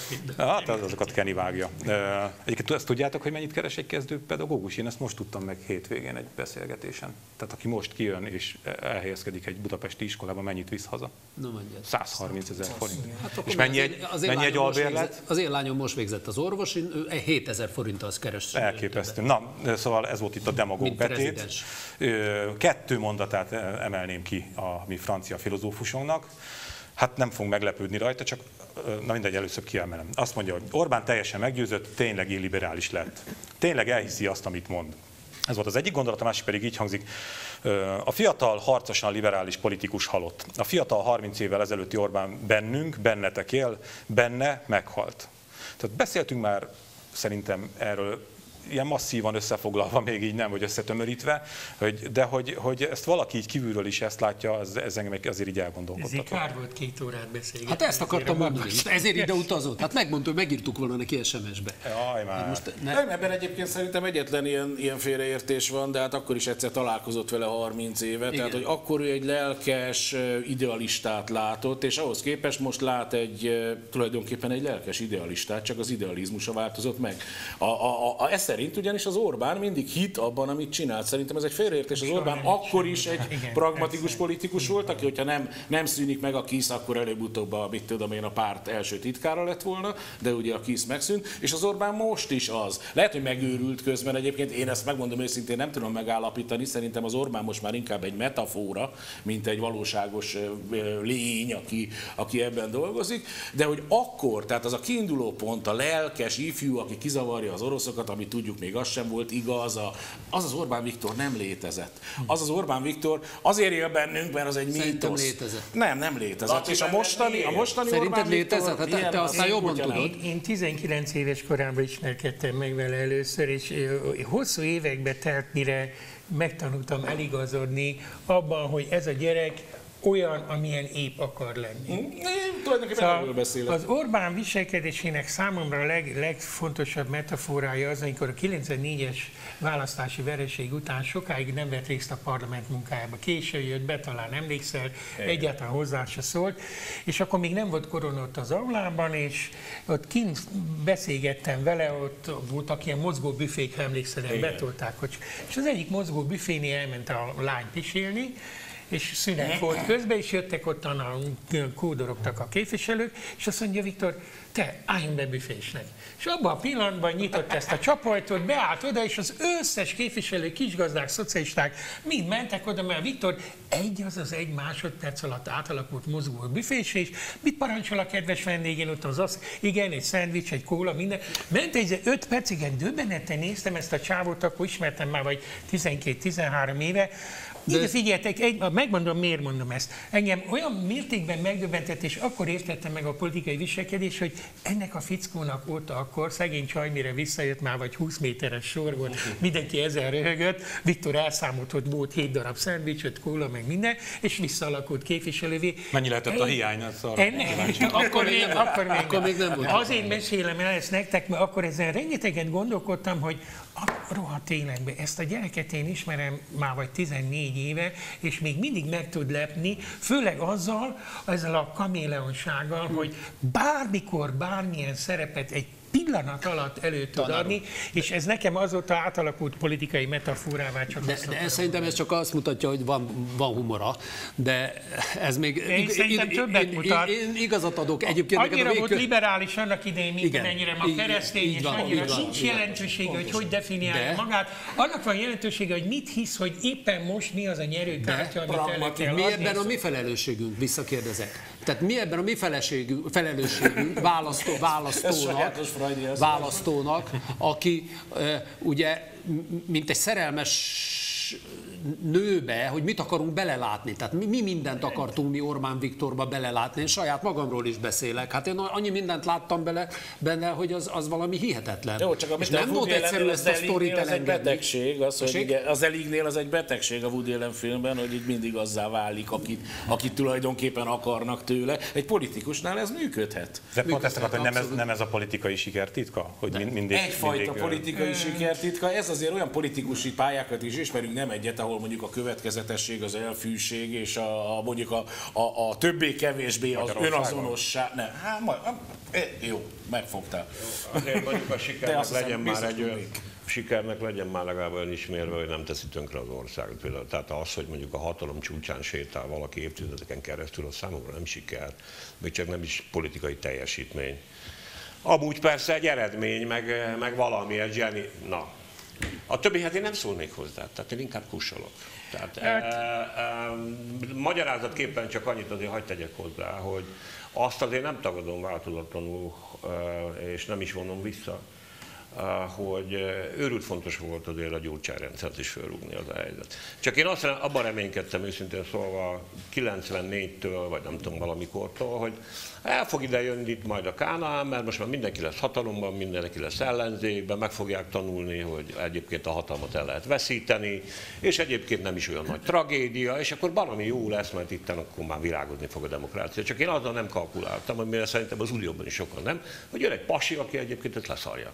Hát az, azokat Kenny vágja. Egyébként ezt tudjátok, hogy mennyit keres egy kezdő pedagógus? Én ezt most tudtam meg hétvégén egy beszélgetésen. Tehát aki most kijön és elhelyezkedik egy budapesti iskolában, mennyit visz haza? No, százharmincezer forint. Hát és mennyi egy, mennyi egy albérlet? Az én lányom most végzett az orvosin, ő hétezer forinttal az keres. Elképesztő. Na, szóval ez volt itt a demagóg betét. Kettő mondatát emelném ki a mi francia filozófusunknak. Hát nem fogunk meglepődni rajta, csak na mindegy, először kiemelem. Azt mondja, hogy Orbán teljesen meggyőzött, tényleg illiberális lett. Tényleg elhiszi azt, amit mond. Ez volt az egyik gondolat, a másik pedig így hangzik. A fiatal, harcosan liberális politikus halott. A fiatal harminc évvel ezelőtti Orbán bennünk, bennetek él, benne meghalt. Tehát beszéltünk már szerintem erről ilyen masszívan összefoglalva, még így nem, vagy összetömörítve, hogy, de hogy, hogy ezt valaki így kívülről is ezt látja, az, ez engem azért így elgondolkodtatott. Ez kár volt két órát beszélgetni. Hát ezt akartam mondani, ezért ide utazott. Hát megmondta, hogy megírtuk volna neki es em es-be. Jaj, már. Most ne... Nem, ebben egyébként szerintem egyetlen ilyen, ilyen félreértés van, de hát akkor is egyszer találkozott vele harminc éve, igen. Tehát hogy akkor ő egy lelkes idealistát látott, és ahhoz képest most lát egy tulajdonképpen egy lelkes idealistát, csak az idealizmusa változott meg. A, a, a, ez szerint ugyanis az Orbán mindig hit abban, amit csinált. Szerintem ez egy félreértés. Az Orbán akkor is egy igen, pragmatikus persze. politikus volt, aki, hogyha nem, nem szűnik meg a KISZ, akkor előbb-utóbb a, mit tudom én, a párt első titkára lett volna, de ugye a KISZ megszűnt, és az Orbán most is az. Lehet, hogy megőrült közben egyébként, én ezt megmondom őszintén, nem tudom megállapítani, szerintem az Orbán most már inkább egy metafora, mint egy valóságos lény, aki, aki ebben dolgozik, de hogy akkor, tehát az a kiinduló pont, a lelkes ifjú, aki kizavarja az oroszokat, ami tudjuk még az sem volt igaz, az az Orbán Viktor nem létezett. Az az Orbán Viktor azért él bennünk, mert az egy mítosz. létezett. Nem, nem létezett. És a mostani, a mostani Szerinted Orbán létezett? Viktor, Hát te aztán jobban tudod. Én, én tizenkilenc éves koromban ismerkedtem meg vele először, és hosszú évekbe telt, mire megtanultam eligazodni abban, hogy ez a gyerek olyan, amilyen épp akar lenni. Én tulajdonképpen szóval erről beszélek. Az Orbán viselkedésének számomra a leg, legfontosabb metaforája az, amikor a kilencvennégyes választási vereség után sokáig nem vett részt a parlament munkájába. Későn jött be, talán emlékszel, egyáltalán hozzá se szólt, és akkor még nem volt korona ott az aulában, és ott kint beszélgettem vele, ott voltak ilyen mozgó büfék, ha emlékszel, betolták, hogy... és az egyik mozgó büfénél elment a lány pisélni, és szünet volt közben, és jöttek ottan a kódorogtak a képviselők, és azt mondja Viktor, te álljunk be büfésnek. És abban a pillanatban nyitott ezt a csapajtot, beállt oda, és az összes képviselő, kisgazdák, szocialisták mind mentek oda, mert Viktor egy az az egy másodperc alatt átalakult mozgó büfés, és mit parancsol a kedves vendégén ott az az, igen, egy szendvics, egy kóla, minden. Ment egy öt percig, egy döbbeneten néztem ezt a csávót, akkor ismertem már vagy tizenkét-tizenhárom éve. De... Ide figyeljetek, egy, megmondom, miért mondom ezt. Engem olyan mértékben megdöbbentett, és akkor értettem meg a politikai viselkedés, hogy ennek a fickónak óta akkor szegény csaj, mire visszajött, már vagy húsz méteres sor volt, mindenki ezen röhögött, Viktor elszámolt, hogy volt hét darab szendvics, öt kóla, meg minden, és visszaalakult képviselővé. Mennyi lehetett a hiány? Akkor még, akkor még, akkor még nem volt. Azért mesélem el ezt nektek, mert akkor ezen rengeteget gondolkodtam, hogy a rohadt életben, ezt a gyereket én ismerem már vagy tizennégy éve, és még mindig meg tud lepni, főleg azzal, ezzel a kaméleonsággal, hogy bármikor, bármilyen szerepet egy pillanat alatt elő tud adni, és ez nekem azóta átalakult politikai metaforává csak de, de ez szerintem ez csak azt mutatja, hogy van, van humora, de ez még... Én ig, szerintem ig, többet én, mutat. Én, én igazat adok. Egyébként annyira volt végkö... liberális annak idején, mint ennyire ma keresztény, és van, annyira van, nincs jelentősége, hogy hogy definiálja de... magát. Annak van jelentősége, hogy mit hisz, hogy éppen most mi az a nyerőkártya, amit elő kell mi adni. ebben a mi felelősségünk, visszakérdezek. Tehát mi ebben a mi felelősségünk, felelősségünk választó, választónak, választónak, aki ugye, mint egy szerelmes nőbe, hogy mit akarunk belelátni. Tehát mi, mi mindent akartunk mi Orbán Viktorba belelátni. Én saját magamról is beszélek. Hát én annyi mindent láttam bele, benne, hogy az, az valami hihetetlen. Jó, csak és nem volt egyszerű ezt a sztorit elengedni. Az egy betegség, az, hogy igen, az Elingnél az egy betegség a Woody Allen filmben, hogy így mindig azzá válik, akit, akit tulajdonképpen akarnak tőle. Egy politikusnál ez működhet. De pont ezt akartam, hogy nem ez, nem ez a politikai sikertitka? Hogy mind, mindig, Egyfajta mindig, politikai sikertitka. Ez azért olyan politikusi pályákat is ismerünk, nem egyet, ahol mondjuk a következetesség, az elfűség és a, a mondjuk a, a, a többé-kevésbé az önazonosság. Nem, hát majd, jó, megfogtál. Jó, azért mondjuk a sikernek legyen már egy olyan, sikernek legyen már legalább olyan ismérve, hogy nem teszi tönkre az országot. Például, tehát az, hogy mondjuk a hatalom csúcsán sétál valaki évtizedeken keresztül, az számomra nem siker, még csak nem is politikai teljesítmény. Amúgy persze egy eredmény, meg, meg valami, egy zseni. Na. A többi, hát én nem szólnék hozzá, tehát én inkább kussolok. Tehát, hát. e, e, magyarázatképpen csak annyit azért hagyd tegyek hozzá, hogy azt azért nem tagadom változatlanul, e, és nem is vonom vissza, hogy őrült fontos volt azért a gyurcsányrendszert is fölrúgni az a helyzet. Csak én azt abban reménykedtem őszintén szólva kilencvennégytől, vagy nem tudom valamikortól, hogy el fog ide jönni itt majd a Kánaán, mert most már mindenki lesz hatalomban, mindenki lesz ellenzékben, meg fogják tanulni, hogy egyébként a hatalmat el lehet veszíteni, és egyébként nem is olyan nagy tragédia, és akkor valami jó lesz, mert itt akkor már virágozni fog a demokrácia. Csak én azzal nem kalkuláltam, amire szerintem az Unióban is sokan nem, hogy jön egy pasi, aki egyébként ezt leszarja.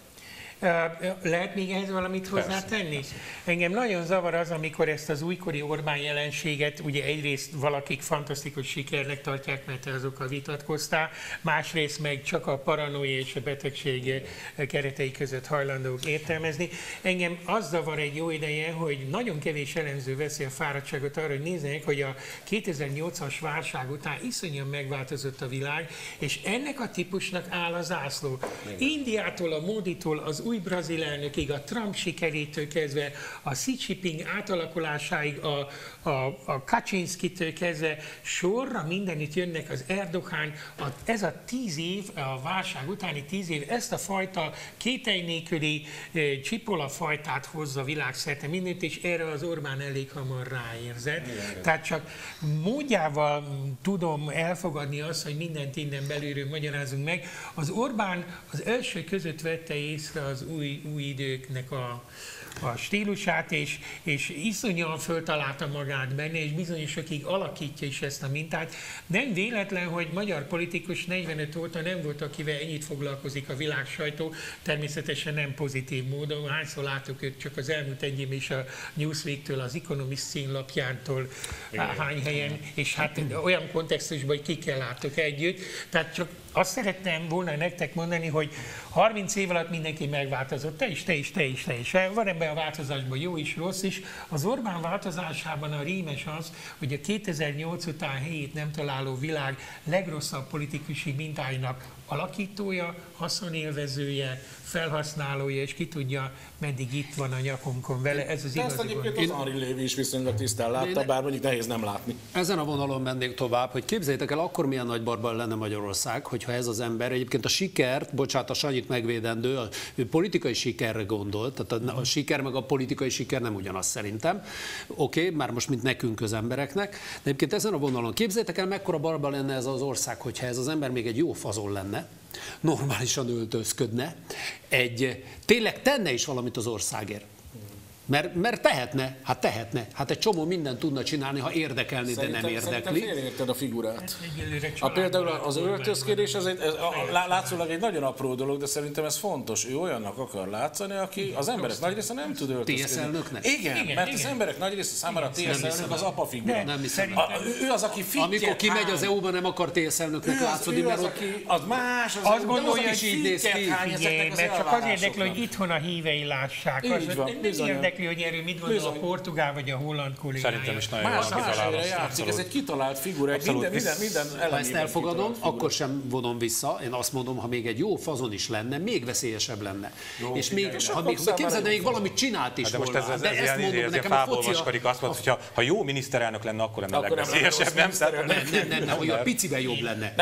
Lehet még ehhez valamit hozzátenni? Engem nagyon zavar az, amikor ezt az újkori Orbán jelenséget, ugye egyrészt valakik fantasztikus sikernek tartják, mert azokkal vitatkoztál, másrészt meg csak a paranoia és a betegség keretei között hajlandók értelmezni. Engem az zavar egy jó ideje, hogy nagyon kevés elemző veszi a fáradtságot arra, hogy nézzenek, hogy a kétezer-nyolcas válság után iszonyan megváltozott a világ, és ennek a típusnak áll az zászló. Indiától, a Móditól, az új brazil elnökig, a Trump sikerétől kezdve, a Xi Jinping átalakulásáig, a, a, a Kaczynszkitől kezdve, sorra mindenütt jönnek az Erdogan, a, ez a tíz év, a válság utáni tíz év, ezt a fajta kételj nélküli e, csipola fajtát hozza világszerte mindent, és erre az Orbán elég hamar ráérzett. Igen. Tehát csak módjával tudom elfogadni azt, hogy mindent innen belülről magyarázunk meg. Az Orbán az első között vette észre az új, új időknek a, a stílusát, és, és iszonyan föltalálta magát benne, és bizonyosokig alakítja is ezt a mintát. Nem véletlen, hogy magyar politikus negyvenöt óta nem volt, akivel ennyit foglalkozik a világ sajtó, természetesen nem pozitív módon. Hányszor látok őt csak az elmúlt egy év is a Newsweek-től, az Economist címlapjától hány helyen, és hát olyan kontextusban, hogy kikkel látok együtt. Tehát csak azt szeretném volna nektek mondani, hogy harminc év alatt mindenki megváltozott, te is, te is, te is, te is. Van ebben a változásban jó is, rossz is. Az Orbán változásában a rímes az, hogy a kétezer-nyolc után helyét nem találó világ legrosszabb politikusi mintáinak alakítója, haszonélvezője, felhasználója, és ki tudja, meddig itt van a nyakunkon vele. Ez az igazi. Ezt egyébként az Henri Lévy is viszonylag tisztán látta, bár mondjuk nehéz nem látni. Ezen a vonalon mennék tovább, hogy képzeljétek el, akkor milyen nagy barban lenne Magyarország, hogyha ez az ember egyébként a sikert, bocsánat, a Sanyit megvédendő, a politikai sikerre gondolt, tehát a, a siker meg a politikai siker nem ugyanaz szerintem. Oké, okay, már most mint nekünk közembereknek, de egyébként ezen a vonalon képzeljétek el, mekkora barban lenne ez az ország, hogyha ez az ember még egy jó fazon lenne, normálisan öltözködne, egy, tényleg tenne is valamit az országért. Mert, mert tehetne, hát tehetne. Hát egy csomó mindent tudna csinálni, ha érdekelni, szerintem, de nem érdekli. Szerintem félreérted a figurát. A például az öltözködés, az egy, ez, a, a, látszólag egy nagyon apró dolog, de szerintem ez fontos. Ő olyannak akar látszani, aki az emberek nagy része nem tud öltözködni. té es elnöknek? Igen, igen, mert igen. Az emberek nagy része számára a té es elnök az apa figura. Nem hiszem. A, ő az, aki fittyet. Amikor kimegy az é u-ba, nem akar té es elnöknek látszódni, mert ott az más, az azt gondolja, hogy így néz ki, mert csak az érdekli, hogy itthon a hívei lássák. Nem érdekli, hogy erről mit gondol a portugál vagy a holland kollégája. Szerintem is nagyon más, más helyre játszik, ez egy kitalált figura, egy minden, minden, minden ha ezt elfogadom, akkor sem vonom vissza. Én azt mondom, ha még egy jó fazon is lenne, még veszélyesebb lenne. Jó, és még, és ha még, képzeld, még valamit csinált is de volna. Most ez, ez, de ez ezt ilyen, mondom, nekem a foci a... azt mondta, hogy ha jó miniszterelnök lenne, akkor lenne a legveszélyesebb, nem? Nem, nem, nem, olyan piciben jobb lenne.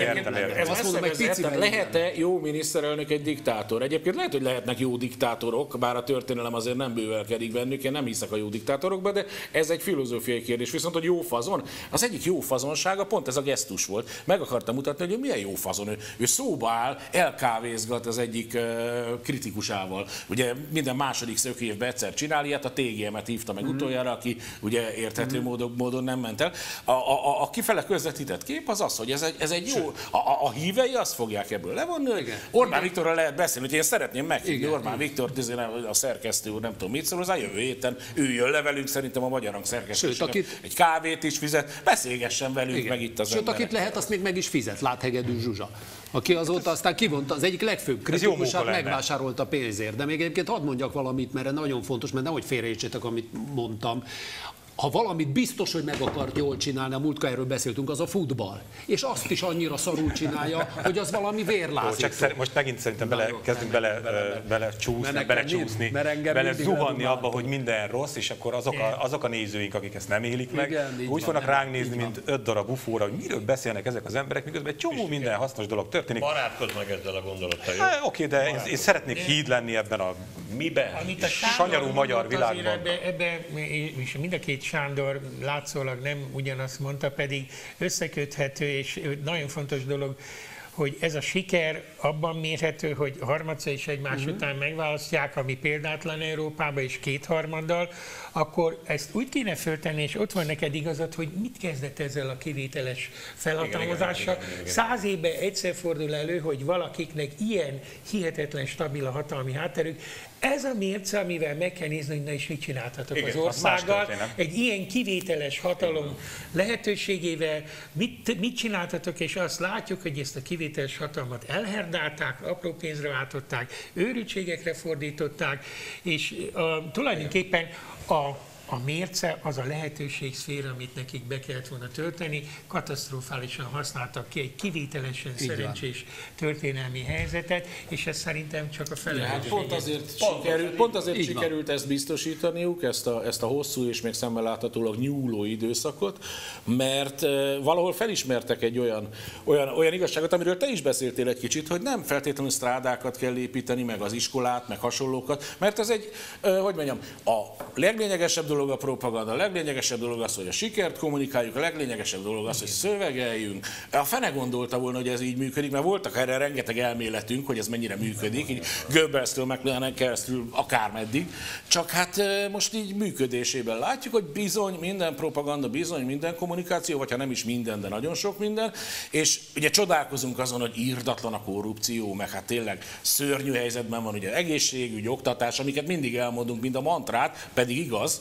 Ez azt mondom, egy piciben lehet-e jó miniszterelnök egy diktátor? Egyébként lehet, hogy lehetnek jó diktátorok, bár a történelem azért nem bővelkedik bennük, én nem hiszek a jó diktátorokba, de ez egy filozófiai kérdés. Viszont, hogy jó fazon, az egyik jó fazonsága pont ez a gesztus volt. Meg akartam mutatni, hogy milyen jó fazon. Ő, ő szóba áll, elkávézgat az egyik uh, kritikusával. Ugye minden második szökévben egyszer csinál ilyet, a té gé em-et hívta meg mm. utoljára, aki ugye érthető mm. módon, módon nem ment el. A, a, a kifele közvetített kép az az, hogy ez egy, ez egy jó, a, a, a hívei azt fogják ebből levonni, hogy Orbán Viktorral lehet beszélni, hogy én szeretném meghívni Orbán Viktor, a szerkesztő úr, nem tudom mit szól, hozzá jövő héten üljön le velünk, szerintem a Magyarok szerkesztőségnek akit... egy kávét is fizet, beszélgessen velünk, igen. Meg itt az Sőt, emberek. Akit lehet, azt még meg is fizet, Láthegedű Zsuzsa, aki azóta aztán kivonta, az egyik legfőbb kritikusát megvásárolta a pénzért. De még egyébként hadd mondjak valamit, mert nagyon fontos, mert nehogy félreértsétek, amit mondtam. ha valamit biztos, hogy meg akart jól csinálni, a múltkor erről beszéltünk, az a futball. És azt is annyira szarul csinálja, hogy az valami vérlázító. Csak szer- most megint szerintem bele, jó, kezdünk nem, bele, bele, bele csúszni, Mert bele nekem csúszni, mind- mert engem bele mindig zuhanni ledumáltok. abba, hogy minden rossz, és akkor azok a, azok a nézőink, akik ezt nem élik meg, Igen, így úgy van, fognak nem, ránk nézni, így van. mint öt darab ufóra, hogy miről beszélnek ezek az emberek, miközben egy csomó minden hasznos dolog történik. Barátkozz meg ezzel a gondolattal, jó? Hát, oké, de én, én szeretnék híd lenni ebben a Miben? Amit a sanyarú Sándor magyar mondott, azért világban. Ebbe, ebbe, és mind a két Sándor látszólag nem ugyanazt mondta, pedig összeköthető, és nagyon fontos dolog, hogy ez a siker abban mérhető, hogy harmadszor is egymás uh-huh. után megválasztják, ami példátlan Európában, és kétharmaddal, akkor ezt úgy kéne föltenni, és ott van neked igazad, hogy mit kezdett ezzel a kivételes felhatalmazással. Száz évben egyszer fordul elő, hogy valakiknek ilyen hihetetlen stabil a hatalmi hátterük. Ez a mérce, amivel meg kell nézni, hogy na is mit csináltatok Igen, az az országgal. más történet. Egy ilyen kivételes hatalom lehetőségével mit, mit csináltatok, és azt látjuk, hogy ezt a kivételes hatalmat elherdálták, apró pénzre váltották, őrültségekre fordították, és uh, tulajdonképpen a A mérce az a lehetőségszféra, amit nekik be kellett volna tölteni, katasztrofálisan használtak ki egy kivételesen Így szerencsés történelmi helyzetet, és ez szerintem csak a Ja, hát felelősség. pont azért sikerült, pont azért Így van. sikerült ezt biztosítaniuk, ezt a, ezt a hosszú és még szemmel láthatólag nyúló időszakot, mert e, valahol felismertek egy olyan, olyan, olyan igazságot, amiről te is beszéltél egy kicsit, hogy nem feltétlenül sztrádákat kell építeni, meg az iskolát, meg hasonlókat, mert ez egy, e, hogy mondjam, a leglényegesebb dolog a propaganda, a leglényegesebb dolog az, hogy a sikert kommunikáljuk, a leglényegesebb dolog az, hogy szövegeljünk. A fene gondolta volna, hogy ez így működik, mert voltak erre rengeteg elméletünk, hogy ez mennyire működik, így Goebbelstől, McLuhanen keresztül akármeddig, csak hát most így működésében látjuk, hogy bizony minden propaganda, bizony minden kommunikáció, vagy ha nem is minden, de nagyon sok minden, és ugye csodálkozunk azon, hogy irdatlan a korrupció, meg hát tényleg szörnyű helyzetben van ugye egészségügy, oktatás, amiket mindig elmondunk, mint a mantrát, pedig igaz.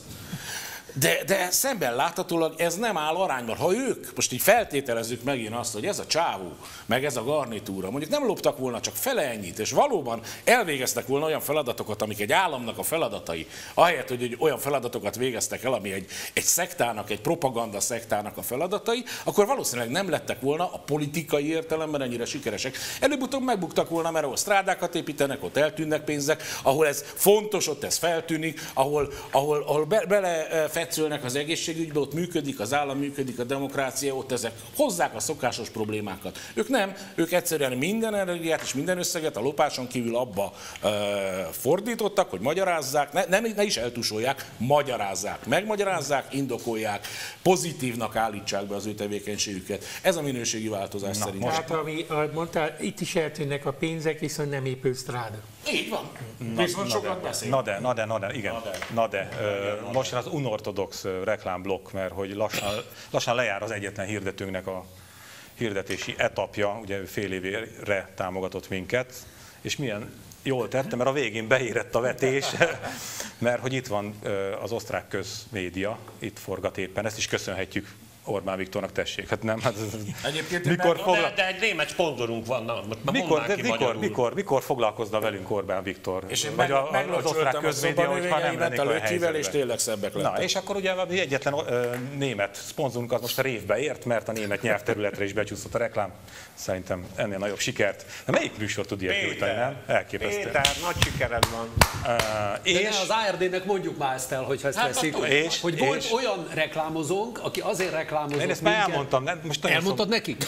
De, de szemben láthatólag ez nem áll arányban. Ha ők, most így feltételezzük megint azt, hogy ez a csávó, meg ez a garnitúra, mondjuk nem loptak volna csak fele ennyit, és valóban elvégeztek volna olyan feladatokat, amik egy államnak a feladatai, ahelyett, hogy olyan feladatokat végeztek el, ami egy, egy szektának, egy propaganda szektának a feladatai, akkor valószínűleg nem lettek volna a politikai értelemben ennyire sikeresek. Előbb-utóbb megbuktak volna, mert ahol sztrádákat építenek, ott eltűnnek pénzek, ahol ez fontos, ott ez feltűnik, ahol, ahol, ahol be, bele fetszölnek az egészségügybe, ott működik, az állam működik, a demokrácia, ott ezek hozzák a szokásos problémákat. Ők nem, ők egyszerűen minden energiát és minden összeget a lopáson kívül abba uh, fordítottak, hogy magyarázzák, ne, nem, ne is eltusolják, magyarázzák, megmagyarázzák, indokolják, pozitívnak állítsák be az ő tevékenységüket. Ez a minőségi változás Na, szerintem. Tehát, ami mondtál, itt is eltűnnek a pénzek, viszont nem épül sztráda. Így van. Na, Viszont na sokat de, beszél. na de, na de, na de, igen. Na de, ö, most jön az unortodox ö, reklámblokk, mert hogy lassan, lassan lejár az egyetlen hirdetőnknek a hirdetési etapja, ugye ő fél évre támogatott minket, és milyen jól tette, mert a végén beérett a vetés, mert hogy itt van ö, az osztrák közmédia, itt forgat éppen, ezt is köszönhetjük Orbán Viktornak, tessék, hát nem, hát Egyébként mikor De, foglal... de egy német szponzorunk van, na, most már Mikor, mondd de már ki mikor, magyarul. mikor, mikor foglalkozna velünk Orbán Viktor? És én Vagy meg, a, az osztrák közmédia, hogyha nem lennék a olyan lökkivel, és helyzetben. tényleg szebbek lettek. Na, és akkor ugye a egyetlen ö, német szponzorunk az most a révbe ért, mert a német nyelvterületre is becsúszott a reklám. Szerintem ennél nagyobb sikert. De melyik műsor tud ilyet nyújtani, nem? Elképesztő. Péter, nagy sikered van. Uh, De és ne, az á er dé-nek mondjuk már ezt el, hogyha ezt Hát, veszik, hát, és- hogy volt és- olyan reklámozónk, aki azért reklámozott én ezt már minket. elmondtam, nem? Most nagyon Elmondtad nekik?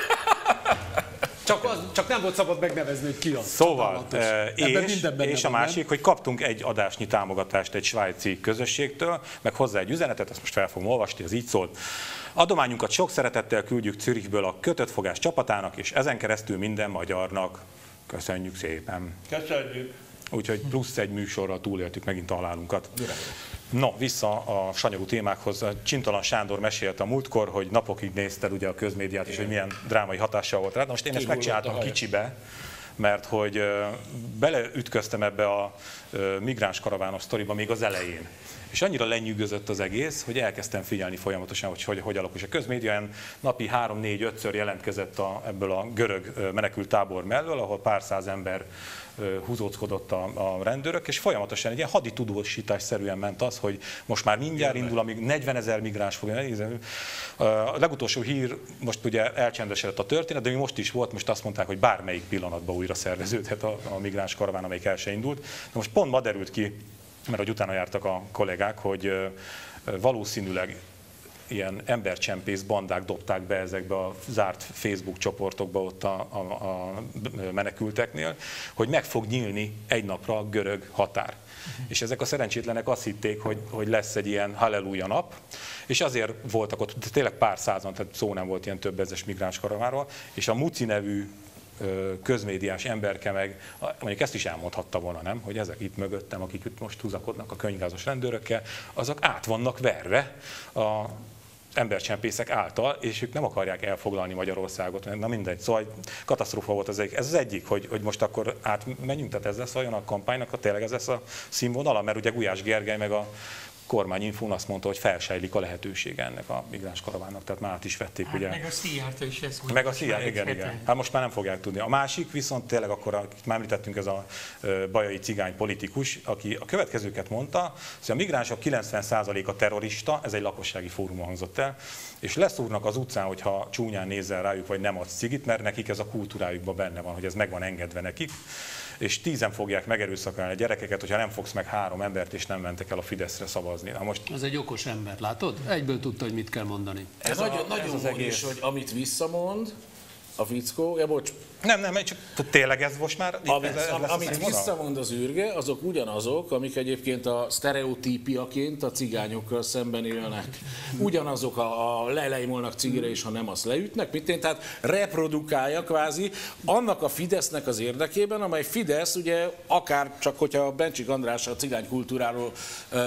Csak, az, csak nem volt szabad megnevezni, hogy ki az. Szóval, Csodálatos. eh, Ebben és, minden benne és a van, másik, nem? hogy kaptunk egy adásnyi támogatást egy svájci közösségtől, meg hozzá egy üzenetet, ezt most fel fogom olvasni, ez így szólt. Adományunkat sok szeretettel küldjük Zürichből a Kötött Fogás csapatának, és ezen keresztül minden magyarnak. Köszönjük szépen. Köszönjük. Úgyhogy plusz egy műsorral túléltük megint a halálunkat. No, vissza a sanyarú témákhoz. Csintalan Sándor mesélte a múltkor, hogy napokig nézted ugye a közmédiát, és hogy milyen drámai hatással volt rá. Na most én ezt Kihullott megcsináltam a haja. kicsibe, mert hogy ö, beleütköztem ebbe a ö, migráns karavános sztoriba még az elején. És annyira lenyűgözött az egész, hogy elkezdtem figyelni folyamatosan, hogy hogy, hogy alakul. És a közmédia napi három-négy-ötször jelentkezett a, ebből a görög ö, menekült tábor mellől, ahol pár száz ember húzóckodott a, a rendőrök, és folyamatosan egy ilyen hadi tudósításszerűen ment az, hogy most már mindjárt indul, amíg negyvenezer migráns fog. A legutolsó hír, most ugye elcsendesedett a történet, de mi most is volt, most azt mondták, hogy bármelyik pillanatban újra szerveződhet a, a migráns karaván, amelyik el se indult. De most pont ma derült ki, mert hogy utána jártak a kollégák, hogy valószínűleg ilyen embercsempész bandák dobták be ezekbe a zárt Facebook csoportokba ott a, a, a menekülteknél, hogy meg fog nyílni egy napra a görög határ. Uh-huh. És ezek a szerencsétlenek azt hitték, hogy, hogy lesz egy ilyen halleluja nap, és azért voltak ott tényleg pár százan, tehát szó nem volt ilyen több ezres migráns karavánról, és a Muci nevű közmédiás emberke meg, mondjuk ezt is elmondhatta volna, nem? Hogy ezek itt mögöttem, akik itt most húzakodnak a könygázos rendőrökkel, azok át vannak verve a embercsempészek által, és ők nem akarják elfoglalni Magyarországot. Na mindegy, szóval katasztrófa volt az egyik. Ez az egyik, hogy, hogy most akkor átmenjünk, tehát ez lesz olyan a kampánynak, a tényleg ez lesz a színvonala, mert ugye Gulyás Gergely meg a kormányinfón azt mondta, hogy felsejlik a lehetősége ennek a migráns karavánnak, tehát már át is vették. Hát ugye. Meg a Szijjártó is ezt mondta. Meg a Szijjártó, igen, igen. Hát most már nem fogják tudni. A másik viszont tényleg akkor, akit már említettünk, ez a bajai cigány politikus, aki a következőket mondta, hogy a migránsok kilencven százaléka terrorista, ez egy lakossági fórumon hangzott el, és leszúrnak az utcán, hogyha csúnyán nézzel rájuk, vagy nem adsz cigit, mert nekik ez a kultúrájukban benne van, hogy ez meg van engedve nekik. És tízen fogják megerőszakolni a gyerekeket, hogyha nem fogsz meg három embert, és nem mentek el a Fideszre szavazni. Na most... Ez egy okos ember, látod? Egyből tudta, hogy mit kell mondani. Ez, ez nagyon, a, nagyon ez az egész, hogy amit visszamond, a fickó, ja bocs, Nem, nem, csak tényleg ez most már... Amit, ez, ez amit visszamond az űrge, azok ugyanazok, amik egyébként a sztereotípiaként a cigányokkal szemben élnek. Ugyanazok a, a leleimolnak cigire, és ha nem, azt leütnek. Mit én, tehát reprodukálja kvázi annak a Fidesznek az érdekében, amely Fidesz ugye akár csak, hogyha Bencsik András a cigánykultúráról ö,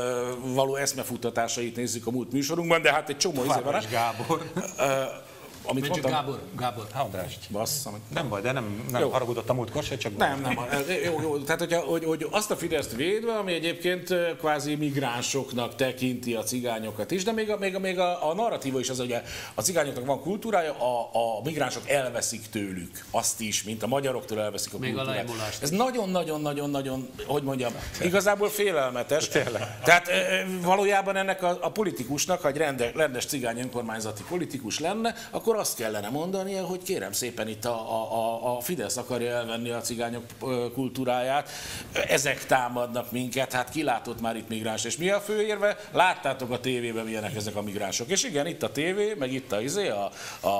való eszmefuttatásait nézzük a múlt műsorunkban, de hát egy csomó izé van. Gábor. Ö, Amit mondtam? Gábor, Gábor. András. Basszam. Nem baj, de nem, nem haragudott a múltkor se, csak... Nem, nem. Jó, jó. Tehát, hogyha, hogy, hogy azt a Fideszt védve, ami egyébként kvázi migránsoknak tekinti a cigányokat is, de még a, még a, még a, a narratíva is az, hogy a cigányoknak van kultúrája, a, a migránsok elveszik tőlük azt is, mint a magyaroktól elveszik a még kultúrát. A Ez nagyon-nagyon-nagyon-nagyon, hogy mondjam, igazából félelmetes. Tehát valójában ennek a, a politikusnak, ha egy rendes, rendes cigány önkormányzati politikus lenne, akkor azt kellene mondania, hogy kérem szépen itt a, a, a Fidesz akarja elvenni a cigányok kultúráját, ezek támadnak minket, hát ki látott már itt migráns, és mi a fő érve? Láttátok a tévében milyenek ezek a migránsok. És igen, itt a tévé, meg itt a, izé, a,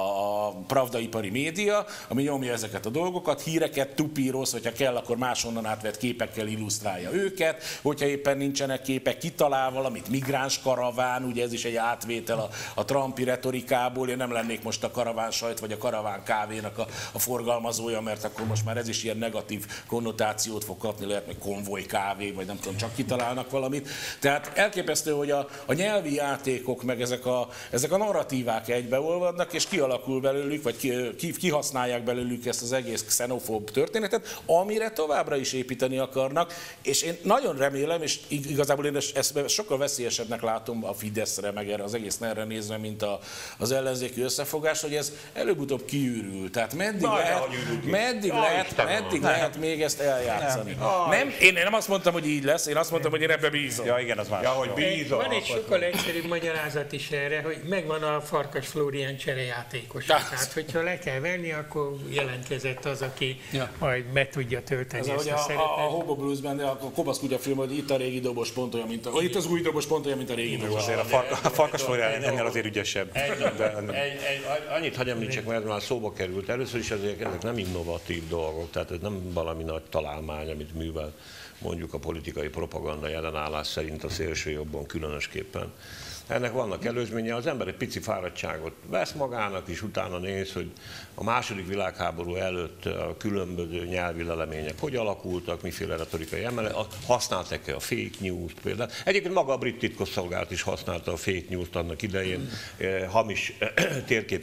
a pravdaipari média, ami nyomja ezeket a dolgokat, híreket tupíroz, hogyha kell, akkor máshonnan átvett képekkel illusztrálja őket, hogyha éppen nincsenek képek, kitalál valamit, migráns karaván, ugye ez is egy átvétel a, a trumpi retorikából, én nem lennék most a karaván sajt vagy a karaván kávénak a, a forgalmazója, mert akkor most már ez is ilyen negatív konnotációt fog kapni, lehet, hogy konvoj kávé, vagy nem tudom, csak kitalálnak valamit. Tehát elképesztő, hogy a, a nyelvi játékok, meg ezek a, ezek a narratívák egybeolvadnak, és kialakul belőlük, vagy ki, ki, kihasználják belőlük ezt az egész xenofób történetet, amire továbbra is építeni akarnak, és én nagyon remélem, és igazából én ezt sokkal veszélyesebbnek látom a Fideszre, meg erre az egész erre nézve, mint a, az ellenzéki összefogás, hogy ez előbb-utóbb kiürül. Tehát meddig Na, lehet, meddig ja, lehet, meddig lehet még ezt eljátszani? Nem. nem. Én nem azt mondtam, hogy így lesz, én azt mondtam, hogy én ebbe bízom. Ja, igen, az más. Ja, hogy bízom. Van egy sokkal egyszerűbb magyarázat is erre, hogy megvan a Farkas Flórián cserejátékos. Tehát, hogyha le kell venni, akkor jelentkezett az, aki ja. majd be tudja tölteni ez ezt a, a szerepet. A, a Hobo Bluesben, a Kobasz kutya film, hogy itt a régi dobos pont olyan, mint a, itt az új dobos pont olyan, mint a régi dobos. Azért a, Farka, a Farkas Flórián ennél azért ügyesebb. Egy, de, egy, egy, annyit hagyj említsek, mert ez már szóba került. Először is ezek, ezek nem innovatív dolgok, tehát ez nem valami nagy találmány, amit művel mondjuk a politikai propaganda jelenállás szerint a szélső jobban különösképpen. Ennek vannak előzménye, az ember egy pici fáradtságot vesz magának, és utána néz, hogy a második világháború előtt a különböző nyelvi lelemények hogy alakultak, miféle retorikai emelet, használták-e a fake news például. Egyébként maga a brit titkosszolgálat is használta a fake news-t annak idején, hamis térképek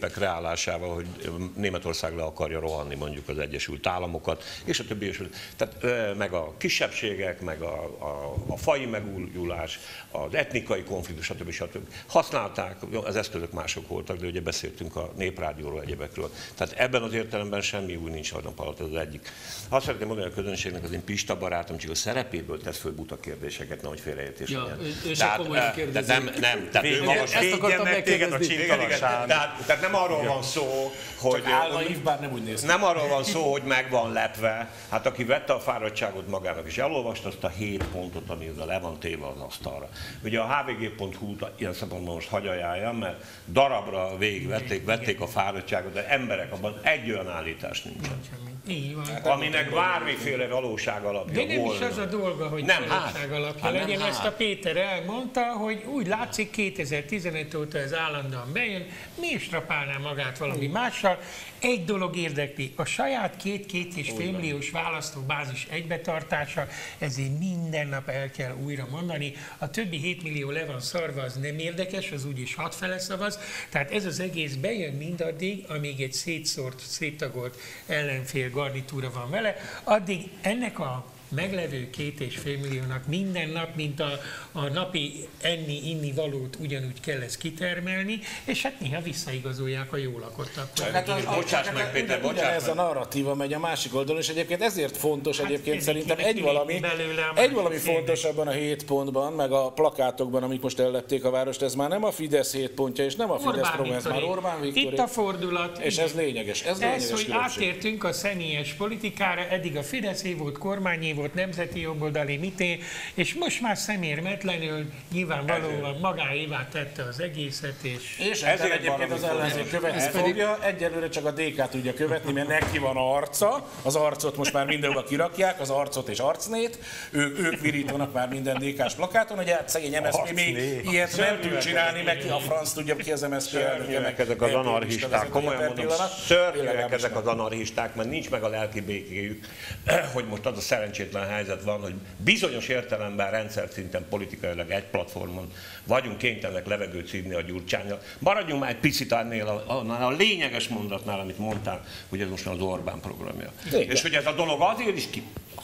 képek reálásával, hogy Németország le akarja rohanni mondjuk az Egyesült Államokat, és a többi, és tehát meg a kisebbségek, meg a, a, a faji megújulás, az etnikai konfliktus, stb. stb. Használták, az eszközök mások voltak, de ugye beszéltünk a Néprádióról, egyebekről. Tehát ebben az értelemben semmi új nincs a nap alatt, ez az egyik. Azt szeretném mondani a közönségnek, az én Pista barátom, csak a szerepéből tesz föl buta kérdéseket, nehogy félreértés Ja, legyen. ő se Tehát, komolyan de kérdezi. nem, nem, tehát ő magas, Ezt akartam megkérdezni. tehát, tehát nem arról van szó, hogy Álnaív, bár nem úgy néz ki. nem arról van szó, hogy meg van lepve. Hát aki vette a fáradtságot magának, és elolvasta azt a hét pontot, ami oda le van téve az asztalra. Ugye a há vé gé pont hú-t ilyen szempontból most hagy ajánljam, mert darabra végigvették vették a fáradtságot, de emberek, abban egy olyan állítás nincsen. Így van. Aminek bármiféle valóság alapja De nem volna. is az a dolga, hogy nem, valóság hát, alapja hát legyen. nem, Ezt hát. a Péter elmondta, hogy úgy látszik kétezer-tizenöt óta ez állandóan bejön, mi is trapálná magát valami mással. Egy dolog érdekli, a saját két-két és fél milliós választóbázis egybetartása, ezért minden nap el kell újra mondani. A többi hét millió le van szarva, az nem érdekes, az úgyis hat fele szavaz. Tehát ez az egész bejön mindaddig, amíg egy szétszórt, széttagolt ellenfél garnitúra van vele, addig ennek a meglevő két és fél milliónak minden nap, mint a, a napi enni-inni valót ugyanúgy kell ezt kitermelni, és hát néha visszaigazolják a jól lakottak. Hát az, Bocsáss meg, Péter, bocsáss ez a meg. narratíva megy a másik oldalon, és egyébként ezért fontos Hát egyébként ezért szerintem kéne egy valami, kilépni belőle a egy másik valami félnek. fontos abban a hét pontban, meg a plakátokban, amik most ellepték a várost, ez már nem a Fidesz hét pontja, és nem a Fidesz Orbán program, ez már Viktoré. Orbán Viktor. Itt a fordulat. És ez lényeges, ez lényeges Ez, hogy különbség. átértünk a személyes politikára, eddig a Fideszé volt, kormányé volt, nemzeti jobboldali mité, és most már szemérmetlenül nyilvánvalóan magáévá tette az egészet, és... És Ezért ezért egyébként az valami ellenzék fontos. követni fogja, egyelőre csak a dé ká tudja követni, mert neki van arca, az arcot most már mindenhova kirakják, az arcot és arcnét, ő, ők virítanak már minden dé ká-s plakáton, hogy hát szegény em es zé pé még Arcné. ilyet nem tud csinálni, meg ki a franc tudja, ki az em es zé pé elnöke, Szörnyűek meg ezek az em pé lista anarchisták, vezetője komolyan per mondom, pillanat. szörnyűek Legalábbis ezek nem. az anarchisták, mert nincs meg a lelki békéjük, hogy most az a szerencsétlen helyzet van, hogy bizonyos értelemben rendszer szinten politikailag egy platformon vagyunk kénytelenek levegőt szívni a Gyurcsánnyal. Maradjunk már egy picit annél a, a, a lényeges mondatnál, amit mondtál, hogy ez most már az Orbán programja. Igen. És hogy ez a dolog azért is ki...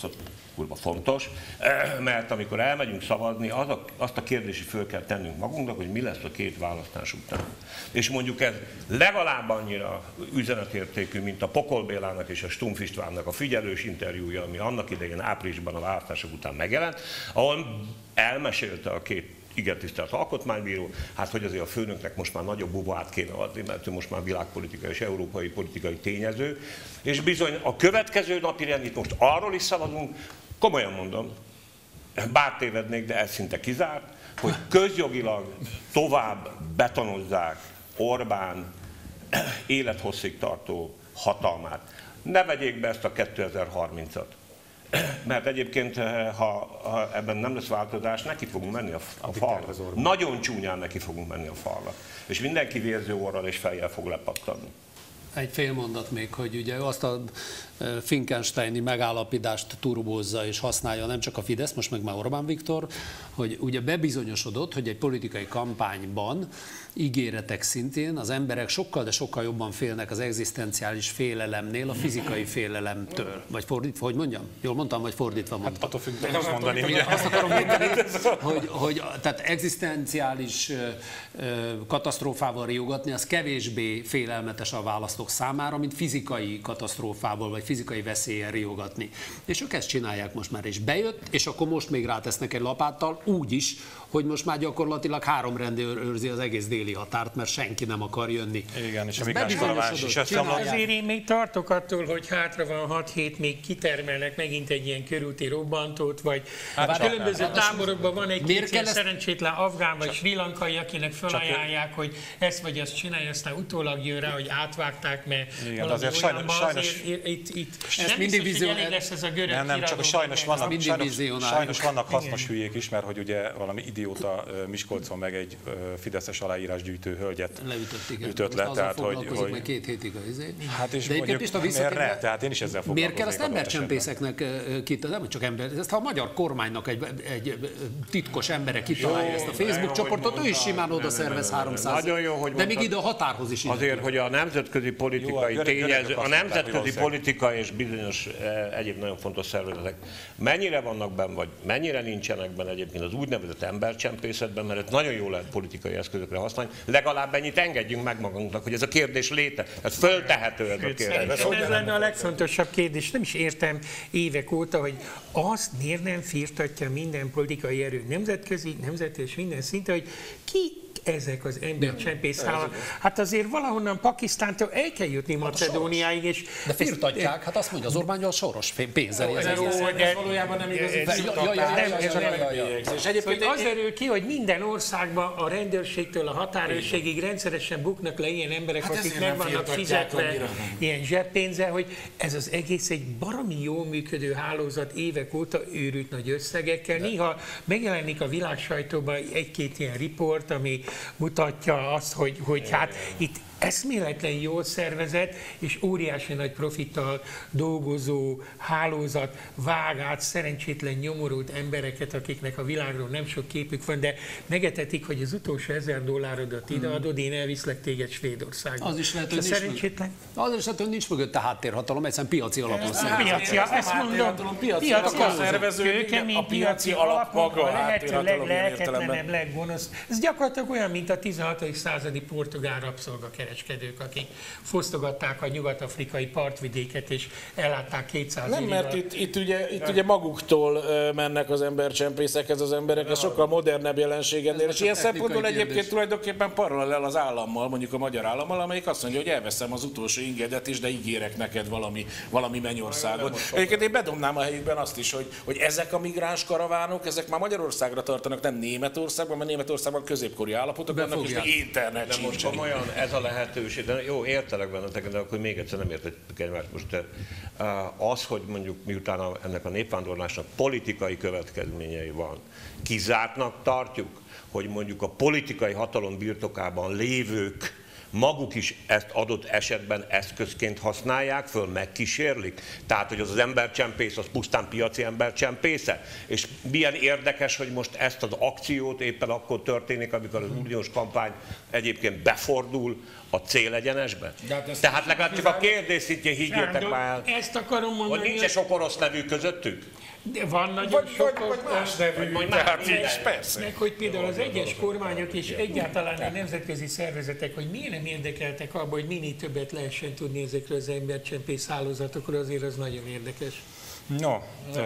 kurva fontos, mert amikor elmegyünk szavazni, az a, azt a kérdési föl kell tennünk magunknak, hogy mi lesz a két választás után. És mondjuk ez legalább annyira üzenetértékű, mint a Pokol Bélának és a Stumpf Istvánnak a figyelős interjúja, ami annak idején áprilisban a választások után megjelent, ahol elmesélte a két igen tisztelt alkotmánybíró, hát hogy azért a főnöknek most már nagyobb bubát kéne adni, mert ő most már világpolitikai és európai politikai tényező, és bizony a következő napi rend, itt most arról is szavazunk, komolyan mondom, bár tévednék, de ez szinte kizárt, hogy közjogilag tovább betonozzák Orbán élethosszig tartó hatalmát. Ne vegyék be ezt a kétezer-harmincat. Mert egyébként, ha, ha ebben nem lesz változás, neki fogunk menni a, a falnak. Nagyon csúnyán neki fogunk menni a falnak. És mindenki vérző orral és fejjel fog lepattanni. Egy fél mondat még, hogy ugye azt a Finkensteini megállapítást turbózza és használja nem csak a Fidesz, most meg már Orbán Viktor, hogy ugye bebizonyosodott, hogy egy politikai kampányban ígéretek szintén az emberek sokkal, de sokkal jobban félnek az egzisztenciális félelemnél a fizikai félelemtől. Vagy fordítva, hogy mondjam? Jól mondtam, vagy fordítva mondtam? Hát attól függ, hogy azt mondani, ugye? Azt akarom mondani, hogy, hogy tehát egzisztenciális ö, ö, katasztrófával riogatni, az kevésbé félelmetes a választók számára, mint fizikai katasztrófával, vagy fizikai veszéllyel riogatni. És ők ezt csinálják most már, és bejött, és akkor most még rátesznek egy lapáttal, úgy is, hogy most már gyakorlatilag három rendőr őrzi az egész déli határt, mert senki nem akar jönni. Igen, és a Ez migráns karavás is összeomlott. Azért én még tartok attól, hogy hátra van hat hét, még kitermelnek megint egy ilyen körúti robbantót, vagy hát különböző táborokban van egy két ilyen ezt... szerencsétlen afgán vagy sri lankai, akinek felajánlják, hogy ezt vagy azt csinálja, aztán utólag jön rá, hogy átvágták hozták, mert igen, de azért sajnos, sajnos azért, itt, itt ez nem mindig biztos, hogy vizionál- elég lesz ez a görög nem, nem, csak híradó, sajnos meg- vannak, mindig sajnos, vizionáljuk. sajnos vannak hasznos hülyék is, mert hogy ugye valami idióta ö, Miskolcon meg egy ö, fideszes aláírásgyűjtő hölgyet Leütött, igen. ütött Most le, azzal tehát hogy, foglalkozik hogy meg két hétig a izé. hát és De egyébként mondjuk, Pista, miért visszatérve- ne? Tehát én is ezzel foglalkoznék. Miért kell ezt adott embercsempészeknek kit, nem csak ember, ezt ha a magyar kormánynak egy, egy titkos emberek kitalálja ezt a Facebook jó, csoportot, hogy ő is mondta. simán Nem, oda nem, nem, szervez nem, nem. háromszáz. Nagyon jó, hogy de még mondtad. ide a határhoz is ide. Azért, hogy a nemzetközi politikai Jó, a görög- görögök tényező, a azt mondták, hogy nemzetközi valószínűleg- politika és bizonyos eh, egyéb nagyon fontos szervezetek mennyire vannak benne, vagy mennyire nincsenek benne egyébként az úgynevezett embercsempészetben, mert ezt nagyon jól lehet politikai eszközökre használni, legalább ennyit engedjünk meg magunknak, hogy ez a kérdés léte, ez föltehető ez a kérdés. Szerintem ez lenne a legfontosabb kérdés. Nem is értem évek óta, hogy azt miért nem firtatja minden politikai erő nemzetközi, nemzeti és minden szinten, hogy ki ezek az embercsempész hálók. Hát azért valahonnan Pakisztántól el kell jutni Macedóniáig, és... De firtatják, hát azt mondja az Orbán, hogy a soros pénzzel. Ez Ez jó, Ez de- valójában nem igazi ez- firtatás, ja, ja, ja, ez ja, csak ja, ja, ja. megbélyegzés. Hogy Egyébként az derül ki, hogy minden országban a rendőrségtől a határőrségig rendszeresen buknak le ilyen emberek, Hát akik ezért meg nem vannak firtatják fizetve annyira. ilyen zseppénzzel, hogy ez az egész egy baromi jól működő hálózat évek óta őrült nagy összegekkel. Néha megjelenik a világsajtóban egy-két ilyen riport, ami mutatja azt, hogy, hogy hát itt eszméletlen jól szervezett és óriási nagy profittal dolgozó hálózat vág át szerencsétlen nyomorult embereket, akiknek a világról nem sok képük van, de megetetik, hogy az utolsó ezer dollárodat ideadod, én elviszlek téged Svédországba. Az is lehet, És hogy a nincs szerencsétlen. Az is lehet, hogy nincs mögötte háttérhatalom, egyszerűen piaci alapon szervez. Piaci, Ez nem ezt mondom, háttérhatalom, piaci piaci alapon alapon. szerveződik, Kőkemény a piaci alap maga a lehető háttérhatalom ilyen leglehetetlenebb, értelemben. leggonosz. Ez gyakorlatilag olyan, mint a tizenhatodik századi portugál rabszolgakereskedők, akik fosztogatták a nyugat-afrikai partvidéket és ellátták kétszáz Nem, évig mert a- itt, itt, ugye, itt ugye maguktól ö, mennek az embercsempészekhez az emberek, ez sokkal modernebb jelenség ennél, és ilyen technikai szempontból kérdés. egyébként tulajdonképpen paralel az állammal, mondjuk a magyar állammal, amelyik azt mondja, hogy elveszem az utolsó ingedet is, de ígérek neked valami, valami mennyországot. Egyébként én bedobnám a helyükben azt is, hogy, hogy ezek a migráns karavánok, ezek már Magyarországra tartanak, nem Németországban, mert Németországban középkori állapotok vannak, és Befogják. még internet De most sincs. komolyan ez a lehetőség, de jó, értelek benneteket, de akkor még egyszer nem értettük egymást. Most eh, az, hogy mondjuk miután a, ennek a népvándorlásnak politikai következményei van, kizártnak tartjuk, hogy mondjuk a politikai hatalom birtokában lévők maguk is ezt adott esetben eszközként használják föl, megkísérlik. Tehát, hogy az az embercsempész, az pusztán piaci embercsempésze. És milyen érdekes, hogy most ezt az akciót éppen akkor történik, amikor az uniós kampány egyébként befordul a célegyenesbe. hát ezt Tehát legalább csak a kérdés szintjén higgyétek Sándor, már el, ezt akarom mondani, hogy nincs sok orosz nevű közöttük? de van nagyon Vagy, sok vagy, vagy más nevű, Vagy tehát más így, nevű. persze. meg hogy például az egyes kormányok és egyáltalán a nemzetközi szervezetek, hogy miért nem érdekeltek abban, hogy minél többet lehessen tudni ezekről az embercsempész hálózatokról, azért az nagyon érdekes. No, uh,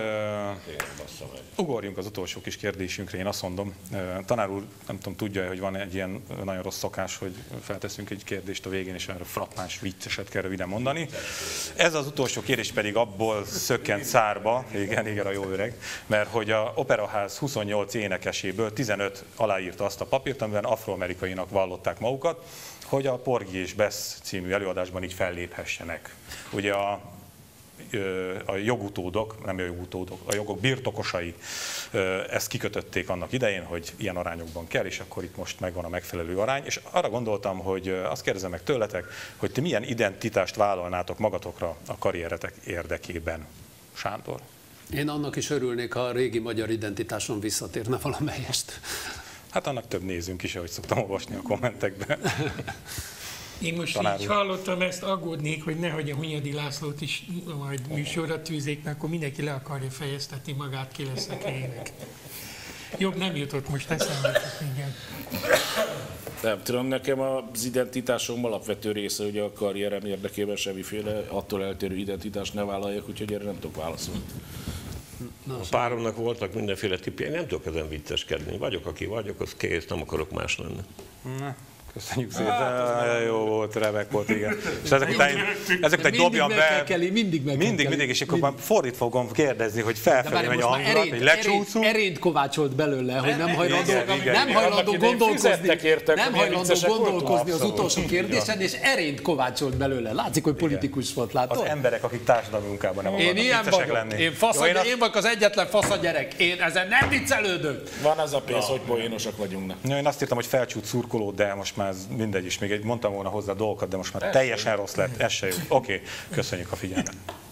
ugorjunk az utolsó kis kérdésünkre, én azt mondom. Uh, tanár úr, nem tudom, tudja, hogy van egy ilyen nagyon rossz szokás, hogy felteszünk egy kérdést a végén, és erre frappáns vicceset kell röviden mondani. Ez az utolsó kérdés pedig abból szökkent szárba, igen, igen, a jó öreg, mert hogy a Operaház huszonnyolc énekeséből tizenöt aláírta azt a papírt, amiben afroamerikainak vallották magukat, hogy a Porgy és Bess című előadásban így felléphessenek. Ugye a a jogutódok, nem a jogutódok, a jogok birtokosai ezt kikötötték annak idején, hogy ilyen arányokban kell, és akkor itt most megvan a megfelelő arány. És arra gondoltam, hogy azt kérdezem meg tőletek, hogy ti milyen identitást vállalnátok magatokra a karrieretek érdekében. Sándor? Én annak is örülnék, ha a régi magyar identitáson visszatérne valamelyest. Hát annak több nézünk is, ahogy szoktam olvasni a kommentekben. Én most Tanár így úr. hallottam ezt, aggódnék, hogy nehogy a Hunyadi Lászlót is majd műsorra tűzik, mert akkor mindenki le akarja fejeztetni magát, ki lesz a helyének. Jobb nem jutott most eszembe, csak igen. Nem tudom, nekem az identitásom alapvető része, hogy a karrierem érdekében semmiféle attól eltérő identitást ne vállaljak, úgyhogy erre nem tudok válaszolni. A páromnak voltak mindenféle tippjei, nem tudok ezen vicceskedni. Vagyok, aki vagyok, az kész, nem akarok más lenni. Na, Köszönjük szépen, hát, jó volt, remek volt, igen. És ezek után, ezek után dobjam be, Kelly, mindig meg mindig, mindig, és akkor már fordítva fogom kérdezni, hogy felfelé megy a hangulat, hogy lecsúszunk. Erényt kovácsolt belőle, hogy nem hajlandó, igen, igen, nem igen. hajlandó gondolkozni, értek, nem hajlandó gondolkozni az utolsó kérdésen, és erényt kovácsolt belőle. Látszik, hogy politikus volt, látod? Az emberek, akik társadalmi munkában nem Én ilyen vagyok. lenni. Én, fasz, Jó, én, azt... én vagyok az egyetlen fasz a gyerek. Én ezen nem viccelődök. Van az a pénz, hogy poénosak vagyunk. Jó, én azt írtam, hogy felcsút szurkoló, de most már ez mindegy is. Még egy mondtam volna hozzá dolgokat, de most már teljesen rossz lett. Ez se jó. Oké, okay. Köszönjük a figyelmet.